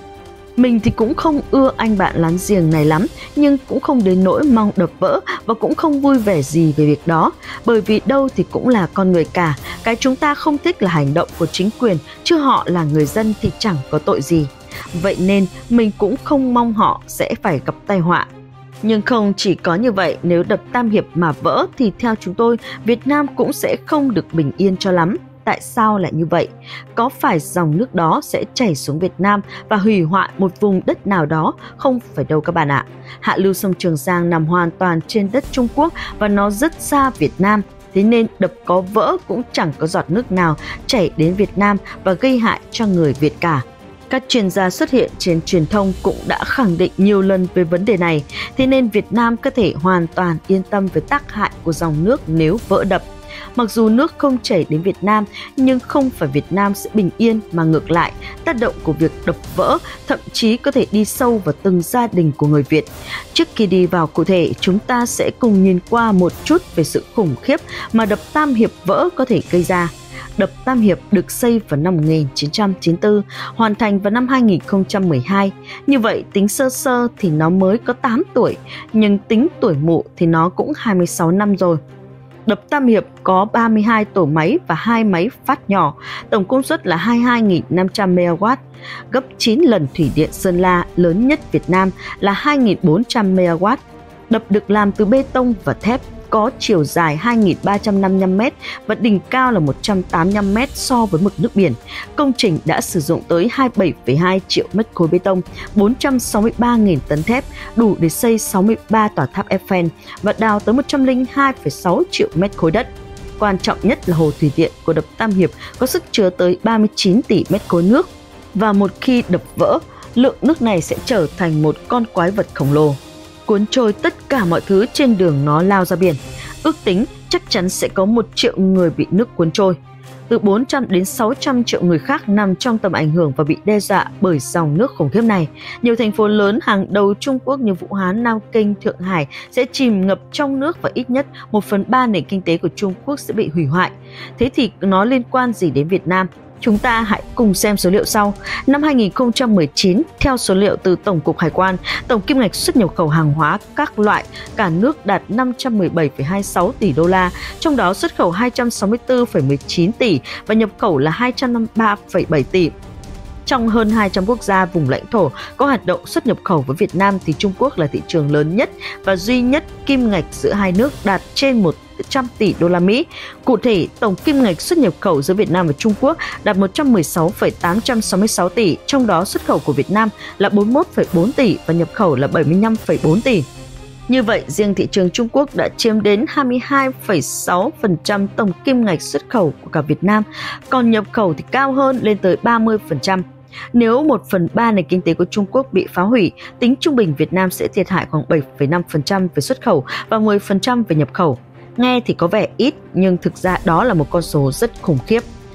Mình thì cũng không ưa anh bạn láng giềng này lắm, nhưng cũng không đến nỗi mong đập vỡ và cũng không vui vẻ gì về việc đó, bởi vì đâu thì cũng là con người cả. Cái chúng ta không thích là hành động của chính quyền, chứ họ là người dân thì chẳng có tội gì. Vậy nên mình cũng không mong họ sẽ phải gặp tai họa. Nhưng không chỉ có như vậy, nếu đập Tam Hiệp mà vỡ thì theo chúng tôi, Việt Nam cũng sẽ không được bình yên cho lắm. Tại sao lại như vậy? Có phải dòng nước đó sẽ chảy xuống Việt Nam và hủy hoại một vùng đất nào đó? Không phải đâu các bạn ạ. Hạ lưu sông Trường Giang nằm hoàn toàn trên đất Trung Quốc và nó rất xa Việt Nam. Thế nên đập có vỡ cũng chẳng có giọt nước nào chảy đến Việt Nam và gây hại cho người Việt cả. Các chuyên gia xuất hiện trên truyền thông cũng đã khẳng định nhiều lần về vấn đề này. Thế nên Việt Nam có thể hoàn toàn yên tâm về tác hại của dòng nước nếu vỡ đập. Mặc dù nước không chảy đến Việt Nam, nhưng không phải Việt Nam sẽ bình yên mà ngược lại, tác động của việc đập vỡ thậm chí có thể đi sâu vào từng gia đình của người Việt. Trước khi đi vào cụ thể, chúng ta sẽ cùng nhìn qua một chút về sự khủng khiếp mà đập Tam Hiệp vỡ có thể gây ra. Đập Tam Hiệp được xây vào năm một nghìn chín trăm chín mươi tư, hoàn thành vào năm hai nghìn không trăm mười hai. Như vậy, tính sơ sơ thì nó mới có tám tuổi, nhưng tính tuổi mụ thì nó cũng hai mươi sáu năm rồi. Đập Tam Hiệp có ba mươi hai tổ máy và hai máy phát nhỏ, tổng công suất là hai mươi hai nghìn năm trăm mê ga oát, gấp chín lần Thủy điện Sơn La lớn nhất Việt Nam là hai nghìn bốn trăm mê ga oát. Đập được làm từ bê tông và thép, có chiều dài hai nghìn ba trăm năm mươi lăm mét và đỉnh cao là một trăm tám mươi lăm mét so với mực nước biển. Công trình đã sử dụng tới hai mươi bảy phẩy hai triệu mét khối bê tông, bốn trăm sáu mươi ba nghìn tấn thép, đủ để xây sáu mươi ba tòa tháp Eiffel và đào tới một trăm lẻ hai phẩy sáu triệu mét khối đất. Quan trọng nhất là hồ thủy điện của đập Tam Hiệp có sức chứa tới ba mươi chín tỷ mét khối nước, và một khi đập vỡ, lượng nước này sẽ trở thành một con quái vật khổng lồ, cuốn trôi tất cả mọi thứ trên đường nó lao ra biển. Ước tính chắc chắn sẽ có một triệu người bị nước cuốn trôi. Từ bốn trăm đến sáu trăm triệu người khác nằm trong tầm ảnh hưởng và bị đe dọa bởi dòng nước khủng khiếp này. Nhiều thành phố lớn hàng đầu Trung Quốc như Vũ Hán, Nam Kinh, Thượng Hải sẽ chìm ngập trong nước và ít nhất một phần ba nền kinh tế của Trung Quốc sẽ bị hủy hoại. Thế thì nó liên quan gì đến Việt Nam? Chúng ta hãy cùng xem số liệu sau. Năm hai nghìn không trăm mười chín, theo số liệu từ Tổng cục Hải quan, tổng kim ngạch xuất nhập khẩu hàng hóa các loại cả nước đạt năm trăm mười bảy phẩy hai mươi sáu tỷ đô la, trong đó xuất khẩu hai trăm sáu mươi tư phẩy mười chín tỷ và nhập khẩu là hai trăm năm mươi ba phẩy bảy tỷ. Trong hơn hai trăm quốc gia vùng lãnh thổ có hoạt động xuất nhập khẩu với Việt Nam thì Trung Quốc là thị trường lớn nhất và duy nhất, kim ngạch giữa hai nước đạt trên một trăm tỷ đô la Mỹ. Cụ thể, tổng kim ngạch xuất nhập khẩu giữa Việt Nam và Trung Quốc đạt một trăm mười sáu phẩy tám trăm sáu mươi sáu tỷ, trong đó xuất khẩu của Việt Nam là bốn mươi mốt phẩy bốn tỷ và nhập khẩu là bảy mươi lăm phẩy bốn tỷ. Như vậy, riêng thị trường Trung Quốc đã chiếm đến hai mươi hai phẩy sáu phần trăm tổng kim ngạch xuất khẩu của cả Việt Nam, còn nhập khẩu thì cao hơn lên tới ba mươi phần trăm. Nếu một phần ba nền kinh tế của Trung Quốc bị phá hủy, tính trung bình Việt Nam sẽ thiệt hại khoảng bảy phẩy năm phần trăm về xuất khẩu và mười phần trăm về nhập khẩu. Nghe thì có vẻ ít, nhưng thực ra đó là một con số rất khủng khiếp.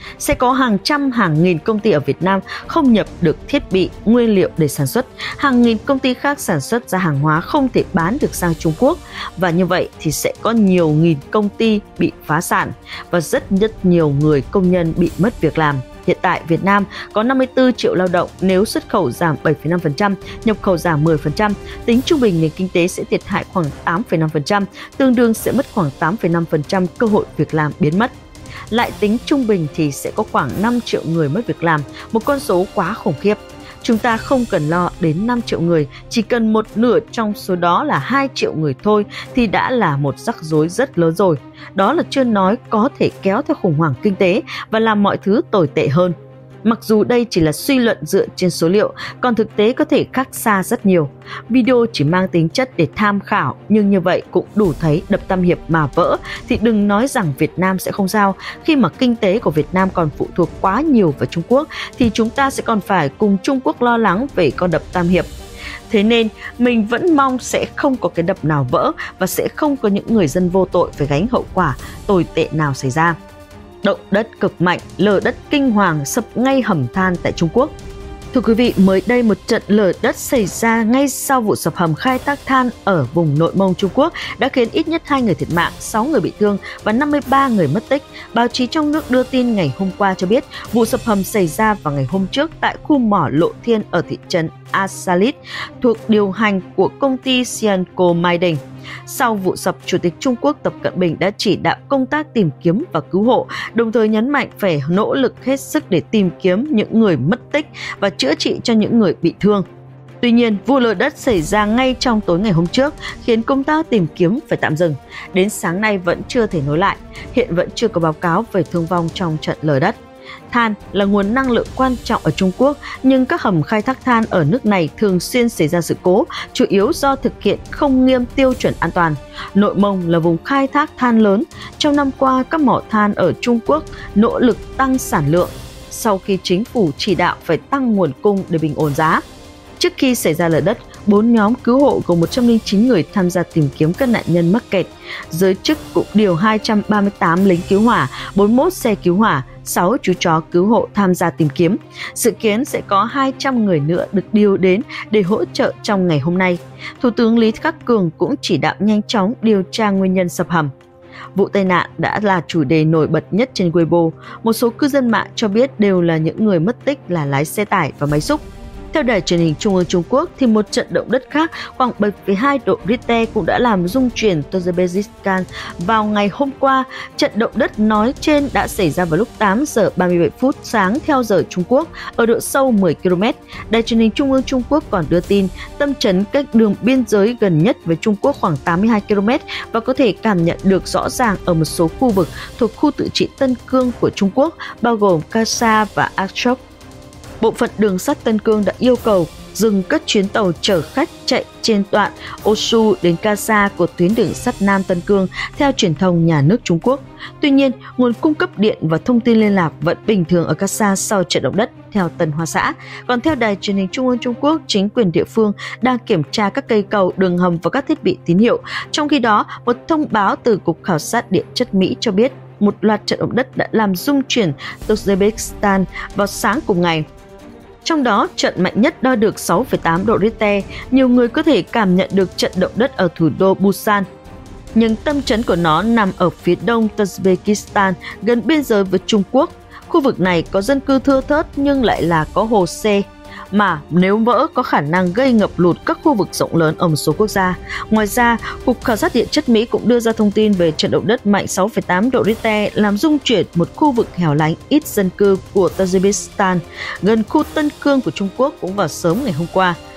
sẽ có hàng trăm hàng nghìn công ty ở Việt Nam không nhập được thiết bị, nguyên liệu để sản xuất. Hàng nghìn công ty khác sản xuất ra hàng hóa không thể bán được sang Trung Quốc. Và như vậy thì sẽ có nhiều nghìn công ty bị phá sản và rất rất nhiều người công nhân bị mất việc làm. Hiện tại Việt Nam có năm mươi tư triệu lao động, nếu xuất khẩu giảm bảy phẩy năm phần trăm, nhập khẩu giảm mười phần trăm, tính trung bình nền kinh tế sẽ thiệt hại khoảng tám phẩy năm phần trăm, tương đương sẽ mất khoảng tám phẩy năm phần trăm cơ hội việc làm biến mất. Lại tính trung bình thì sẽ có khoảng năm triệu người mất việc làm, một con số quá khủng khiếp. Chúng ta không cần lo đến năm triệu người, chỉ cần một nửa trong số đó là hai triệu người thôi thì đã là một rắc rối rất lớn rồi. Đó là chưa nói có thể kéo theo khủng hoảng kinh tế và làm mọi thứ tồi tệ hơn. Mặc dù đây chỉ là suy luận dựa trên số liệu, còn thực tế có thể khác xa rất nhiều. Video chỉ mang tính chất để tham khảo, nhưng như vậy cũng đủ thấy đập Tam Hiệp mà vỡ thì đừng nói rằng Việt Nam sẽ không sao. Khi mà kinh tế của Việt Nam còn phụ thuộc quá nhiều vào Trung Quốc thì chúng ta sẽ còn phải cùng Trung Quốc lo lắng về con đập Tam Hiệp. Thế nên mình vẫn mong sẽ không có cái đập nào vỡ và sẽ không có những người dân vô tội phải gánh hậu quả tồi tệ nào xảy ra. Động đất cực mạnh, lở đất kinh hoàng sập ngay hầm than tại Trung Quốc. Thưa quý vị, mới đây một trận lở đất xảy ra ngay sau vụ sập hầm khai thác than ở vùng Nội Mông Trung Quốc đã khiến ít nhất hai người thiệt mạng, sáu người bị thương và năm mươi ba người mất tích. Báo chí trong nước đưa tin ngày hôm qua cho biết vụ sập hầm xảy ra vào ngày hôm trước tại khu mỏ Lộ Thiên ở thị trấn Asalit thuộc điều hành của công ty Sianco Mining. Sau vụ sập, Chủ tịch Trung Quốc Tập Cận Bình đã chỉ đạo công tác tìm kiếm và cứu hộ, đồng thời nhấn mạnh phải nỗ lực hết sức để tìm kiếm những người mất tích và chữa trị cho những người bị thương. Tuy nhiên, vụ lở đất xảy ra ngay trong tối ngày hôm trước khiến công tác tìm kiếm phải tạm dừng. Đến sáng nay vẫn chưa thể nối lại. Hiện vẫn chưa có báo cáo về thương vong trong trận lở đất. Than là nguồn năng lượng quan trọng ở Trung Quốc, nhưng các hầm khai thác than ở nước này thường xuyên xảy ra sự cố, chủ yếu do thực hiện không nghiêm tiêu chuẩn an toàn. Nội Mông là vùng khai thác than lớn. Trong năm qua, các mỏ than ở Trung Quốc nỗ lực tăng sản lượng sau khi chính phủ chỉ đạo phải tăng nguồn cung để bình ổn giá. Trước khi xảy ra lở đất, bốn nhóm cứu hộ gồm một trăm lẻ chín người tham gia tìm kiếm các nạn nhân mắc kẹt. Giới chức cũng điều hai trăm ba mươi tám lính cứu hỏa, bốn mươi mốt xe cứu hỏa, sáu chú chó cứu hộ tham gia tìm kiếm. Dự kiến sẽ có hai trăm người nữa được điều đến để hỗ trợ trong ngày hôm nay. Thủ tướng Lý Khắc Cường cũng chỉ đạo nhanh chóng điều tra nguyên nhân sập hầm. Vụ tai nạn đã là chủ đề nổi bật nhất trên Weibo. Một số cư dân mạng cho biết đều là những người mất tích là lái xe tải và máy xúc. Theo đài truyền hình Trung ương Trung Quốc, thì một trận động đất khác khoảng bảy phẩy hai độ Richter cũng đã làm rung chuyển Tajikistan vào ngày hôm qua. Trận động đất nói trên đã xảy ra vào lúc tám giờ ba mươi bảy phút sáng theo giờ Trung Quốc ở độ sâu mười ki lô mét. Đài truyền hình Trung ương Trung Quốc còn đưa tin tâm chấn cách đường biên giới gần nhất với Trung Quốc khoảng tám mươi hai ki lô mét và có thể cảm nhận được rõ ràng ở một số khu vực thuộc khu tự trị Tân Cương của Trung Quốc, bao gồm Kasa và Akchok. Bộ phận đường sắt Tân Cương đã yêu cầu dừng các chuyến tàu chở khách chạy trên đoạn Osu đến Kasa của tuyến đường sắt Nam Tân Cương theo truyền thông nhà nước Trung Quốc. Tuy nhiên, nguồn cung cấp điện và thông tin liên lạc vẫn bình thường ở Kasa sau trận động đất, theo Tân Hoa Xã. Còn theo đài truyền hình Trung ương Trung Quốc, chính quyền địa phương đang kiểm tra các cây cầu, đường hầm và các thiết bị tín hiệu. Trong khi đó, một thông báo từ Cục Khảo sát Địa chất Mỹ cho biết một loạt trận động đất đã làm rung chuyển Tajikistan vào sáng cùng ngày. Trong đó, trận mạnh nhất đo được sáu phẩy tám độ Richter, nhiều người có thể cảm nhận được trận động đất ở thủ đô Busan. Nhưng tâm chấn của nó nằm ở phía đông Tajikistan, gần biên giới với Trung Quốc. Khu vực này có dân cư thưa thớt nhưng lại là có hồ sê, mà nếu vỡ có khả năng gây ngập lụt các khu vực rộng lớn ở một số quốc gia. Ngoài ra, Cục Khảo sát Địa chất Mỹ cũng đưa ra thông tin về trận động đất mạnh sáu phẩy tám độ Richter làm rung chuyển một khu vực hẻo lánh ít dân cư của Tajikistan gần khu Tân Cương của Trung Quốc cũng vào sớm ngày hôm qua.